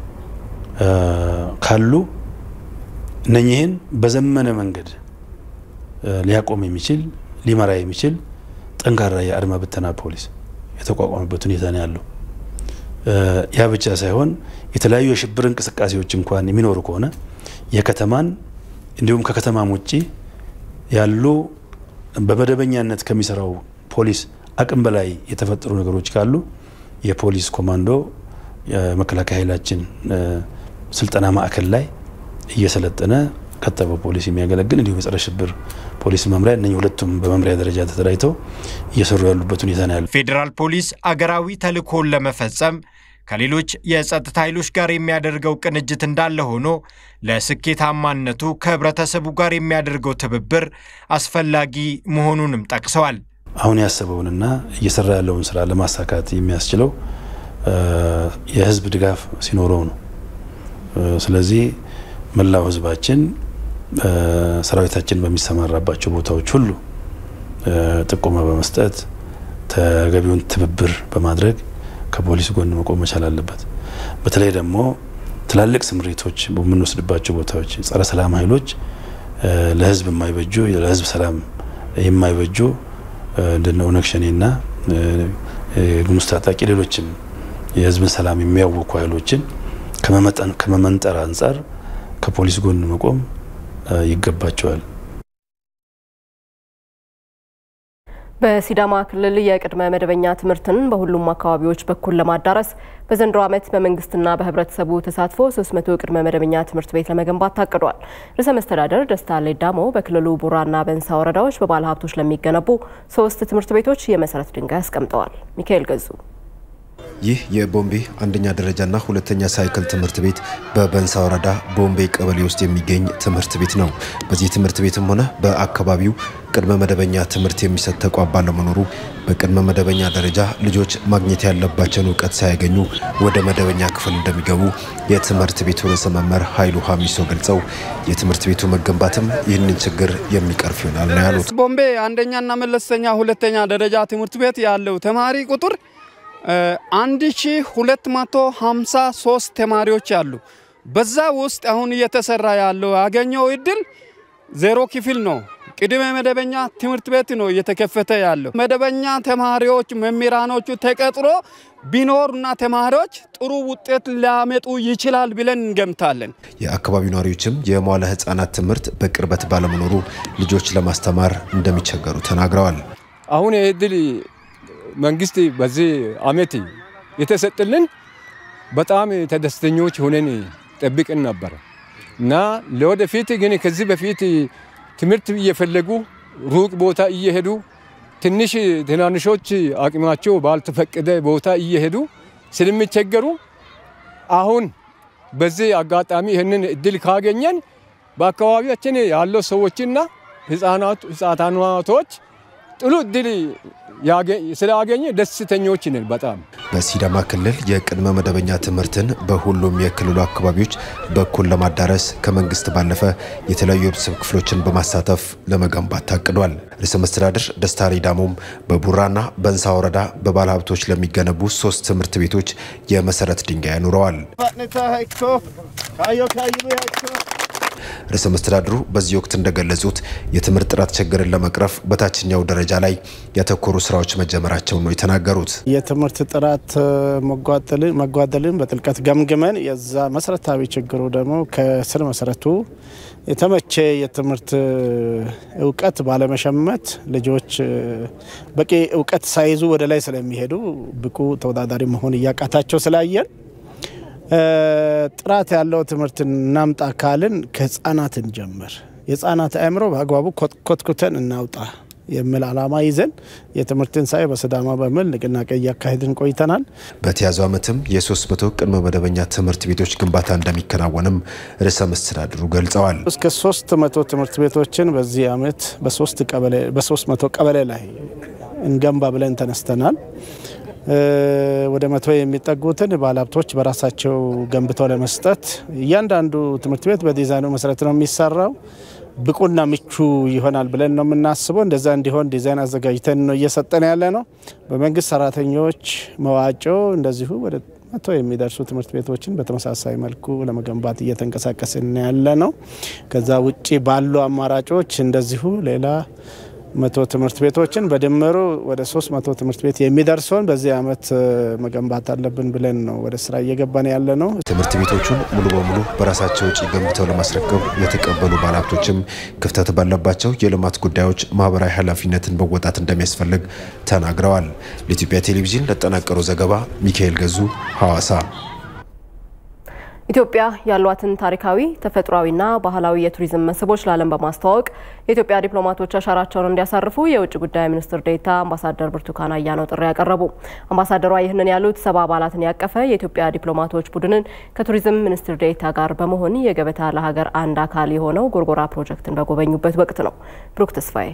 ካሉ እነኚህን በዘመነ መንገድ ሊያቆም የሚችል ሊመራ የሚችል ጠንካራ የአድማ ብተና ፖሊስ የተቋቋመበት ሁኔታ ነው ያለው። ያ ብቻ ሳይሆን የተለያዩ የሽብር እንቅስቃሴዎች እንኳን የሚኖሩ ከሆነ የከተማን እንዲሁም ከከተማም ውጪ ያሉ በመደበኛነት ከሚሰራው ፖሊስ አቅም በላይ የተፈጠሩ ነገሮች ካሉ የፖሊስ ኮማንዶ የመከላከያ ኃይላችን ስልጠና ማዕከል ላይ እየሰለጠነ ከተበ ፖሊስ የሚያገለግል እንዲሁም የጸረ ሽብር ፖሊስ መምሪያ እነኚህ ሁለቱም በመምሪያ ደረጃ ተደራጅተው እየሰሩ ያሉበት ሁኔታ ነው ያለው። ፌዴራል ፖሊስ አገራዊ ተልዕኮውን ለመፈጸም ከሌሎች የጸጥታ ኃይሎች ጋር የሚያደርገው ቅንጅት እንዳለ ሆኖ ለስኬታማነቱ ከህብረተሰቡ ጋር የሚያደርገው ትብብር አስፈላጊ መሆኑንም ጠቅሰዋል። አሁን ያሰበውንና እየሰራ ያለውን ስራ ለማሳካት የሚያስችለው የህዝብ ድጋፍ ሲኖረው ነው። ስለዚህ መላው ህዝባችን ሰራዊታችን በሚሰማራባቸው ቦታዎች ሁሉ ጥቆማ በመስጠት ተገቢውን ትብብር በማድረግ ከፖሊስ ጎን መቆም መቻል አለበት። በተለይ ደግሞ ትላልቅ ስምሪቶች በምንወስድባቸው ቦታዎች ጸረ ሰላም ኃይሎች ለህዝብ የማይበጁ ለህዝብ ሰላም የማይበጁ እንደነ ኦነግ ሸኔና ጉሙዝ ታጣቂ ሌሎችም የህዝብን ሰላም የሚያውኩ ኃይሎችን ከመመጠን ከመመንጠር አንፃር ከፖሊስ ጎን መቆም ይገባቸዋል። በሲዳማ ክልል የቅድመ መደበኛ ትምህርትን በሁሉም አካባቢዎች በኩል ለማዳረስ በዘንድሮ ዓመት በመንግስትና በህብረተሰቡ ተሳትፎ ሶስት መቶ ቅድመ መደበኛ ትምህርት ቤት ለመገንባት ታቅዷል። ርዕሰ መስተዳድር ደስታ ሌዳሞ በክልሉ ቡራና በንሳ ወረዳዎች በባለ ሀብቶች ለሚገነቡ ሶስት ትምህርት ቤቶች የመሰረት ድንጋይ አስቀምጠዋል። ሚካኤል ገዙ ይህ የቦምቤ አንደኛ ደረጃና ሁለተኛ ሳይክል ትምህርት ቤት በበንሳ ወረዳ ቦምቤ ቀበሌ ውስጥ የሚገኝ ትምህርት ቤት ነው። በዚህ ትምህርት ቤትም ሆነ በአካባቢው ቅድመ መደበኛ ትምህርት የሚሰጥ ተቋም ባለመኖሩ በቅድመ መደበኛ ደረጃ ልጆች ማግኘት ያለባቸውን ዕውቀት ሳያገኙ ወደ መደበኛ ክፍል እንደሚገቡ የትምህርት ቤቱ ርዕሰ መምህር ኃይሉ ሀሚሶ ገልጸው የትምህርት ቤቱ መገንባትም ይህንን ችግር የሚቀርፍ ይሆናል ነው ያሉት። ቦምቤ አንደኛና መለስተኛ ሁለተኛ ደረጃ ትምህርት ቤት ያለው ተማሪ ቁጥር አንድ ሺህ ሁለት መቶ ሃምሳ ሶስት ተማሪዎች አሉ። በዛ ውስጥ አሁን እየተሰራ ያለው ያገኘው እድል ዜሮ ክፍል ነው። ቅድመ መደበኛ ትምህርት ቤት ነው እየተከፈተ ያለው። መደበኛ ተማሪዎች መምህራኖቹ ተቀጥሮ ቢኖርና ተማሪዎች ጥሩ ውጤት ሊያመጡ ይችላል ብለን እንገምታለን። የአካባቢው ነዋሪዎችም የሟለ ህፃናት ትምህርት በቅርበት ባለመኖሩ ልጆች ለማስተማር እንደሚቸገሩ ተናግረዋል። አሁን እድል መንግስት በዚህ አመት የተሰጠልን በጣም ተደስተኞች ሆነን ጠብቅን ነበር እና ለወደፊት ግን ከዚህ በፊት ትምህርት እየፈለጉ ሩቅ ቦታ እየሄዱ ትንሽ ትናንሾች አቅማቸው ባልተፈቀደ ቦታ እየሄዱ ስለሚቸገሩ አሁን በዚህ አጋጣሚ ይሄንን እድል ካገኘን በአካባቢያችን ያለው ሰዎችና ህፃናት ህፃናቶች ጥሩ እድል ስላገኘ ደስተኞች ነን በጣም። በሲዳማ ክልል የቅድመ መደበኛ ትምህርትን በሁሉም የክልሉ አካባቢዎች በኩል ለማዳረስ ከመንግስት ባለፈ የተለያዩ የህብረተሰብ ክፍሎችን በማሳተፍ ለመገንባት ታቅዷል። ርዕሰ መስተዳድር ደስታ ሌዳሞም በቡራና በእንሳ ወረዳ በባለ ሀብቶች ለሚገነቡ ሶስት ትምህርት ቤቶች የመሰረት ድንጋይ አኑረዋል። ርዕሰ መስተዳድሩ በዚህ ወቅት እንደገለጹት የትምህርት ጥራት ችግርን ለመቅረፍ በታችኛው ደረጃ ላይ ያተኮሩ ስራዎች መጀመራቸው ነው የተናገሩት። የትምህርት ጥራት መጓደልን በጥልቀት ገምግመን የዛ መሰረታዊ ችግሩ ደግሞ ከስር መሰረቱ የተመቸ የትምህርት እውቀት ባለመሸመት ልጆች በቂ እውቀት ሳይዙ ወደ ላይ ስለሚሄዱ ብቁ ተወዳዳሪ መሆን ያቃታቸው ስላየን ጥራት ያለው ትምህርት እናምጣ ካልን ከህፃናት እንጀምር የህፃናት አእምሮ በአግባቡ ኮትኩተን እናውጣ የሚል ዓላማ ይዘን የትምህርትን ሳይ በሲዳማ በሚል ንቅናቄ ያካሄድን ቆይተናል። በተያዘው ዓመትም የሶስት መቶ ቅድመ መደበኛ ትምህርት ቤቶች ግንባታ እንደሚከናወንም ርዕሰ መስተዳድሩ ገልጸዋል። እስከ ሶስት መቶ ትምህርት ቤቶችን በዚህ ዓመት በሶስት ቀበሌ በሶስት መቶ ቀበሌ ላይ እንገንባ ብለን ተነስተናል። ወደ መቶ የሚጠጉትን ባለሀብቶች በራሳቸው ገንብተው ለመስጠት እያንዳንዱ ትምህርት ቤት በዲዛይኑ መሰረት ነው የሚሰራው ብቁና ምቹ ይሆናል ብለን ነው የምናስበው። እንደዛ እንዲሆን ዲዛይን አዘጋጅተን ነው እየሰጠን ያለ ነው። በመንግስት ሰራተኞች መዋጮ እንደዚሁ ወደ መቶ የሚደርሱ ትምህርት ቤቶችን በተመሳሳይ መልኩ ለመገንባት እየተንቀሳቀስን ያለ ነው። ከዛ ውጪ ባሉ አማራጮች እንደዚሁ ሌላ መቶ ትምህርት ቤቶችን በድምሩ ወደ ሶስት መቶ ትምህርት ቤት የሚደርሰውን በዚህ ዓመት መገንባት አለብን ብለን ነው ወደ ስራ እየገባን ያለ ነው። ትምህርት ቤቶቹን ሙሉ በሙሉ በራሳቸው ወጪ ገንብተው ለማስረከብ የተቀበሉ ባለሀብቶችም ክፍተት ባለባቸው የልማት ጉዳዮች ማህበራዊ ኃላፊነትን መወጣት እንደሚያስፈልግ ተናግረዋል። ለኢትዮጵያ ቴሌቪዥን ለተጠናቀረው ዘገባ ሚካኤል ገዙ ሐዋሳ። ኢትዮጵያ ያሏትን ታሪካዊ ተፈጥሯዊና ባህላዊ የቱሪዝም መስህቦች ለዓለም በማስተዋወቅ የኢትዮጵያ ዲፕሎማቶች አሻራቸውን እንዲያሳርፉ የውጭ ጉዳይ ሚኒስትር ዴኤታ አምባሳደር ብርቱካን አያኖ ጥሪ ያቀረቡ። አምባሳደሯ ይህንን ያሉት ሰባ አባላትን ያቀፈ የኢትዮጵያ ዲፕሎማቶች ቡድንን ከቱሪዝም ሚኒስትር ዴኤታ ጋር በመሆን የገበታ ለሀገር አንድ አካል የሆነው ጎርጎራ ፕሮጀክትን በጎበኙበት ወቅት ነው። ብሩክ ተስፋዬ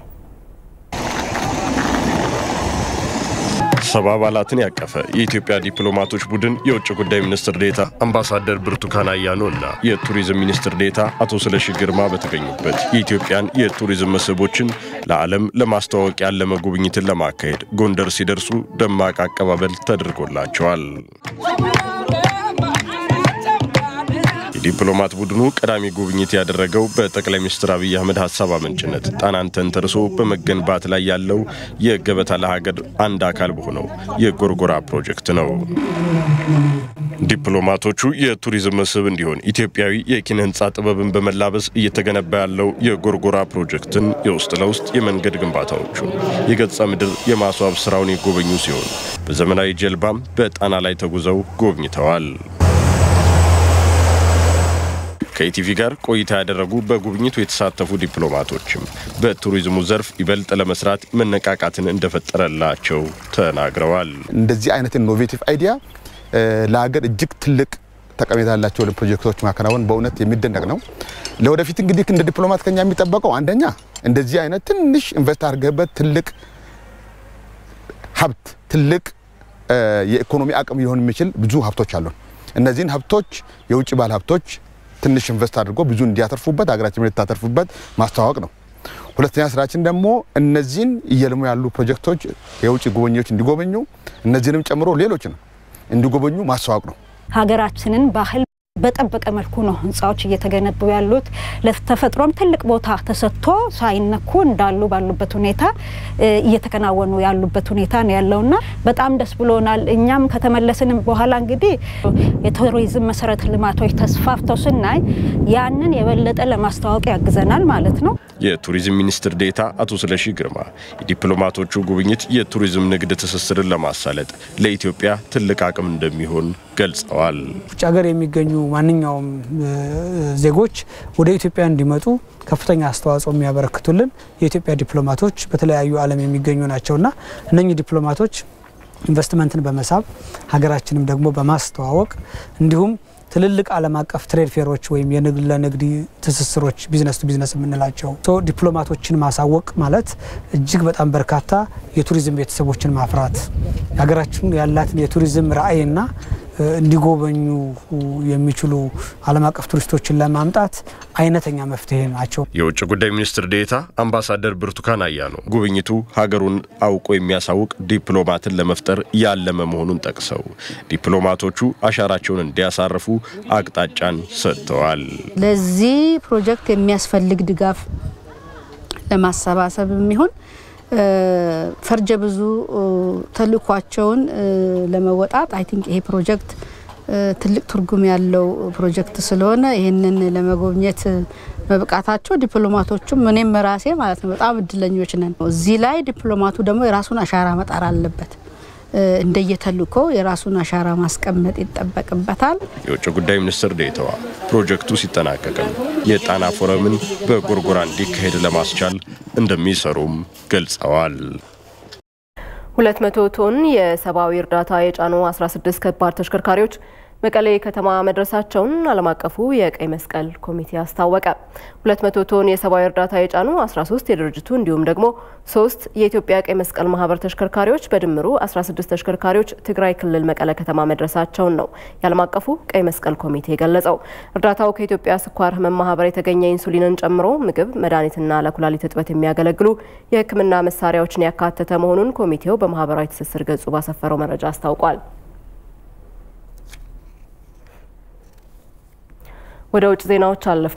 ሰባ አባላትን ያቀፈ የኢትዮጵያ ዲፕሎማቶች ቡድን የውጭ ጉዳይ ሚኒስትር ዴኤታ አምባሳደር ብርቱካን አያኖ እና የቱሪዝም ሚኒስትር ዴኤታ አቶ ስለሺ ግርማ በተገኙበት የኢትዮጵያን የቱሪዝም መስህቦችን ለዓለም ለማስተዋወቅ ያለመ ጉብኝትን ለማካሄድ ጎንደር ሲደርሱ ደማቅ አቀባበል ተደርጎላቸዋል። ዲፕሎማት ቡድኑ ቀዳሚ ጉብኝት ያደረገው በጠቅላይ ሚኒስትር አብይ አህመድ ሐሳብ አመንጭነት ጣናን ተንተርሶ በመገንባት ላይ ያለው የገበታ ለሀገር አንድ አካል በሆነው የጎርጎራ ፕሮጀክት ነው። ዲፕሎማቶቹ የቱሪዝም መስህብ እንዲሆን ኢትዮጵያዊ የኪነ ህንጻ ጥበብን በመላበስ እየተገነባ ያለው የጎርጎራ ፕሮጀክትን የውስጥ ለውስጥ የመንገድ ግንባታዎቹን የገጸ ምድር የማስዋብ ስራውን የጎበኙ ሲሆን በዘመናዊ ጀልባም በጣና ላይ ተጉዘው ጎብኝተዋል። ከኢቲቪ ጋር ቆይታ ያደረጉ በጉብኝቱ የተሳተፉ ዲፕሎማቶችም በቱሪዝሙ ዘርፍ ይበልጥ ለመስራት መነቃቃትን እንደፈጠረላቸው ተናግረዋል። እንደዚህ አይነት ኢኖቬቲቭ አይዲያ ለሀገር እጅግ ትልቅ ጠቀሜታ ያላቸው ፕሮጀክቶች ማከናወን በእውነት የሚደነቅ ነው። ለወደፊት እንግዲህ እንደ ዲፕሎማት ከኛ የሚጠበቀው አንደኛ እንደዚህ አይነት ትንሽ ኢንቨስት አድርገበት ትልቅ ሀብት ትልቅ የኢኮኖሚ አቅም ሊሆን የሚችል ብዙ ሀብቶች አሉ። እነዚህን ሀብቶች የውጭ ባለ ሀብቶች ትንሽ ኢንቨስት አድርጎ ብዙ እንዲያተርፉበት ሀገራችን እንድታተርፉበት ማስተዋወቅ ነው። ሁለተኛ ስራችን ደግሞ እነዚህን እየለሙ ያሉ ፕሮጀክቶች የውጭ ጎብኚዎች እንዲጎበኙ እነዚህንም ጨምሮ ሌሎችን እንዲጎበኙ ማስተዋወቅ ነው። ሀገራችንን ባህል በጠበቀ መልኩ ነው ህንጻዎች እየተገነቡ ያሉት። ለተፈጥሮም ትልቅ ቦታ ተሰጥቶ ሳይነኩ እንዳሉ ባሉበት ሁኔታ እየተከናወኑ ያሉበት ሁኔታ ነው ያለውና በጣም ደስ ብሎናል። እኛም ከተመለስን በኋላ እንግዲህ የቱሪዝም መሰረተ ልማቶች ተስፋፍተው ስናይ ያንን የበለጠ ለማስተዋወቅ ያግዘናል ማለት ነው። የቱሪዝም ሚኒስትር ዴኤታ አቶ ስለሺ ግርማ የዲፕሎማቶቹ ጉብኝት የቱሪዝም ንግድ ትስስርን ለማሳለጥ ለኢትዮጵያ ትልቅ አቅም እንደሚሆን ገልጸዋል። ውጭ ሀገር የሚገኙ ማንኛውም ዜጎች ወደ ኢትዮጵያ እንዲመጡ ከፍተኛ አስተዋጽኦ የሚያበረክቱልን የኢትዮጵያ ዲፕሎማቶች በተለያዩ ዓለም የሚገኙ ናቸውና እነኚህ ዲፕሎማቶች ኢንቨስትመንትን በመሳብ ሀገራችንም ደግሞ በማስተዋወቅ እንዲሁም ትልልቅ ዓለም አቀፍ ትሬድ ፌሮች ወይም የንግድ ለንግድ ትስስሮች ቢዝነስ ቱ ቢዝነስ የምንላቸው ሶ ዲፕሎማቶችን ማሳወቅ ማለት እጅግ በጣም በርካታ የቱሪዝም ቤተሰቦችን ማፍራት ሀገራችን ያላትን የቱሪዝም ራዕይና እንዲጎበኙ የሚችሉ ዓለም አቀፍ ቱሪስቶችን ለማምጣት አይነተኛ መፍትሄ ናቸው። የውጭ ጉዳይ ሚኒስትር ዴኤታ አምባሳደር ብርቱካን አያኖ ጉብኝቱ ሀገሩን አውቆ የሚያሳውቅ ዲፕሎማትን ለመፍጠር ያለመ መሆኑን ጠቅሰው ዲፕሎማቶቹ አሻራቸውን እንዲያሳርፉ አቅጣጫን ሰጥተዋል። ለዚህ ፕሮጀክት የሚያስፈልግ ድጋፍ ለማሰባሰብ የሚሆን ፈርጀ ብዙ ተልኳቸውን ለመወጣት አይ ቲንክ ይሄ ፕሮጀክት ትልቅ ትርጉም ያለው ፕሮጀክት ስለሆነ ይሄንን ለመጎብኘት መብቃታቸው ዲፕሎማቶቹም እኔም ራሴ ማለት ነው በጣም እድለኞች ነን። እዚህ ላይ ዲፕሎማቱ ደግሞ የራሱን አሻራ መጣር አለበት። እንደየተልኮ የራሱን አሻራ ማስቀመጥ ይጠበቅበታል። የውጭ ጉዳይ ሚኒስትር ዴኤታዋ ፕሮጀክቱ ሲጠናቀቅም የጣና ፎረምን በጎርጎራ እንዲካሄድ ለማስቻል እንደሚሰሩም ገልጸዋል። ሁለት መቶ ቶን የሰብአዊ እርዳታ የጫኑ አስራ ስድስት ከባድ ተሽከርካሪዎች መቀሌ ከተማ መድረሳቸውን ዓለም አቀፉ የቀይ መስቀል ኮሚቴ አስታወቀ። ሁለት መቶ ቶን የሰብአዊ እርዳታ የጫኑ አስራ ሶስት የድርጅቱ እንዲሁም ደግሞ ሶስት የኢትዮጵያ ቀይ መስቀል ማህበር ተሽከርካሪዎች በድምሩ አስራ ስድስት ተሽከርካሪዎች ትግራይ ክልል መቀለ ከተማ መድረሳቸውን ነው የዓለም አቀፉ ቀይ መስቀል ኮሚቴ ገለጸው። እርዳታው ከኢትዮጵያ ስኳር ህመም ማህበር የተገኘ ኢንሱሊንን ጨምሮ ምግብ፣ መድኃኒትና ለኩላሊት እጥበት የሚያገለግሉ የህክምና መሳሪያዎችን ያካተተ መሆኑን ኮሚቴው በማህበራዊ ትስስር ገጹ ባሰፈረው መረጃ አስታውቋል። ወደ ውጭ ዜናዎች አለፍ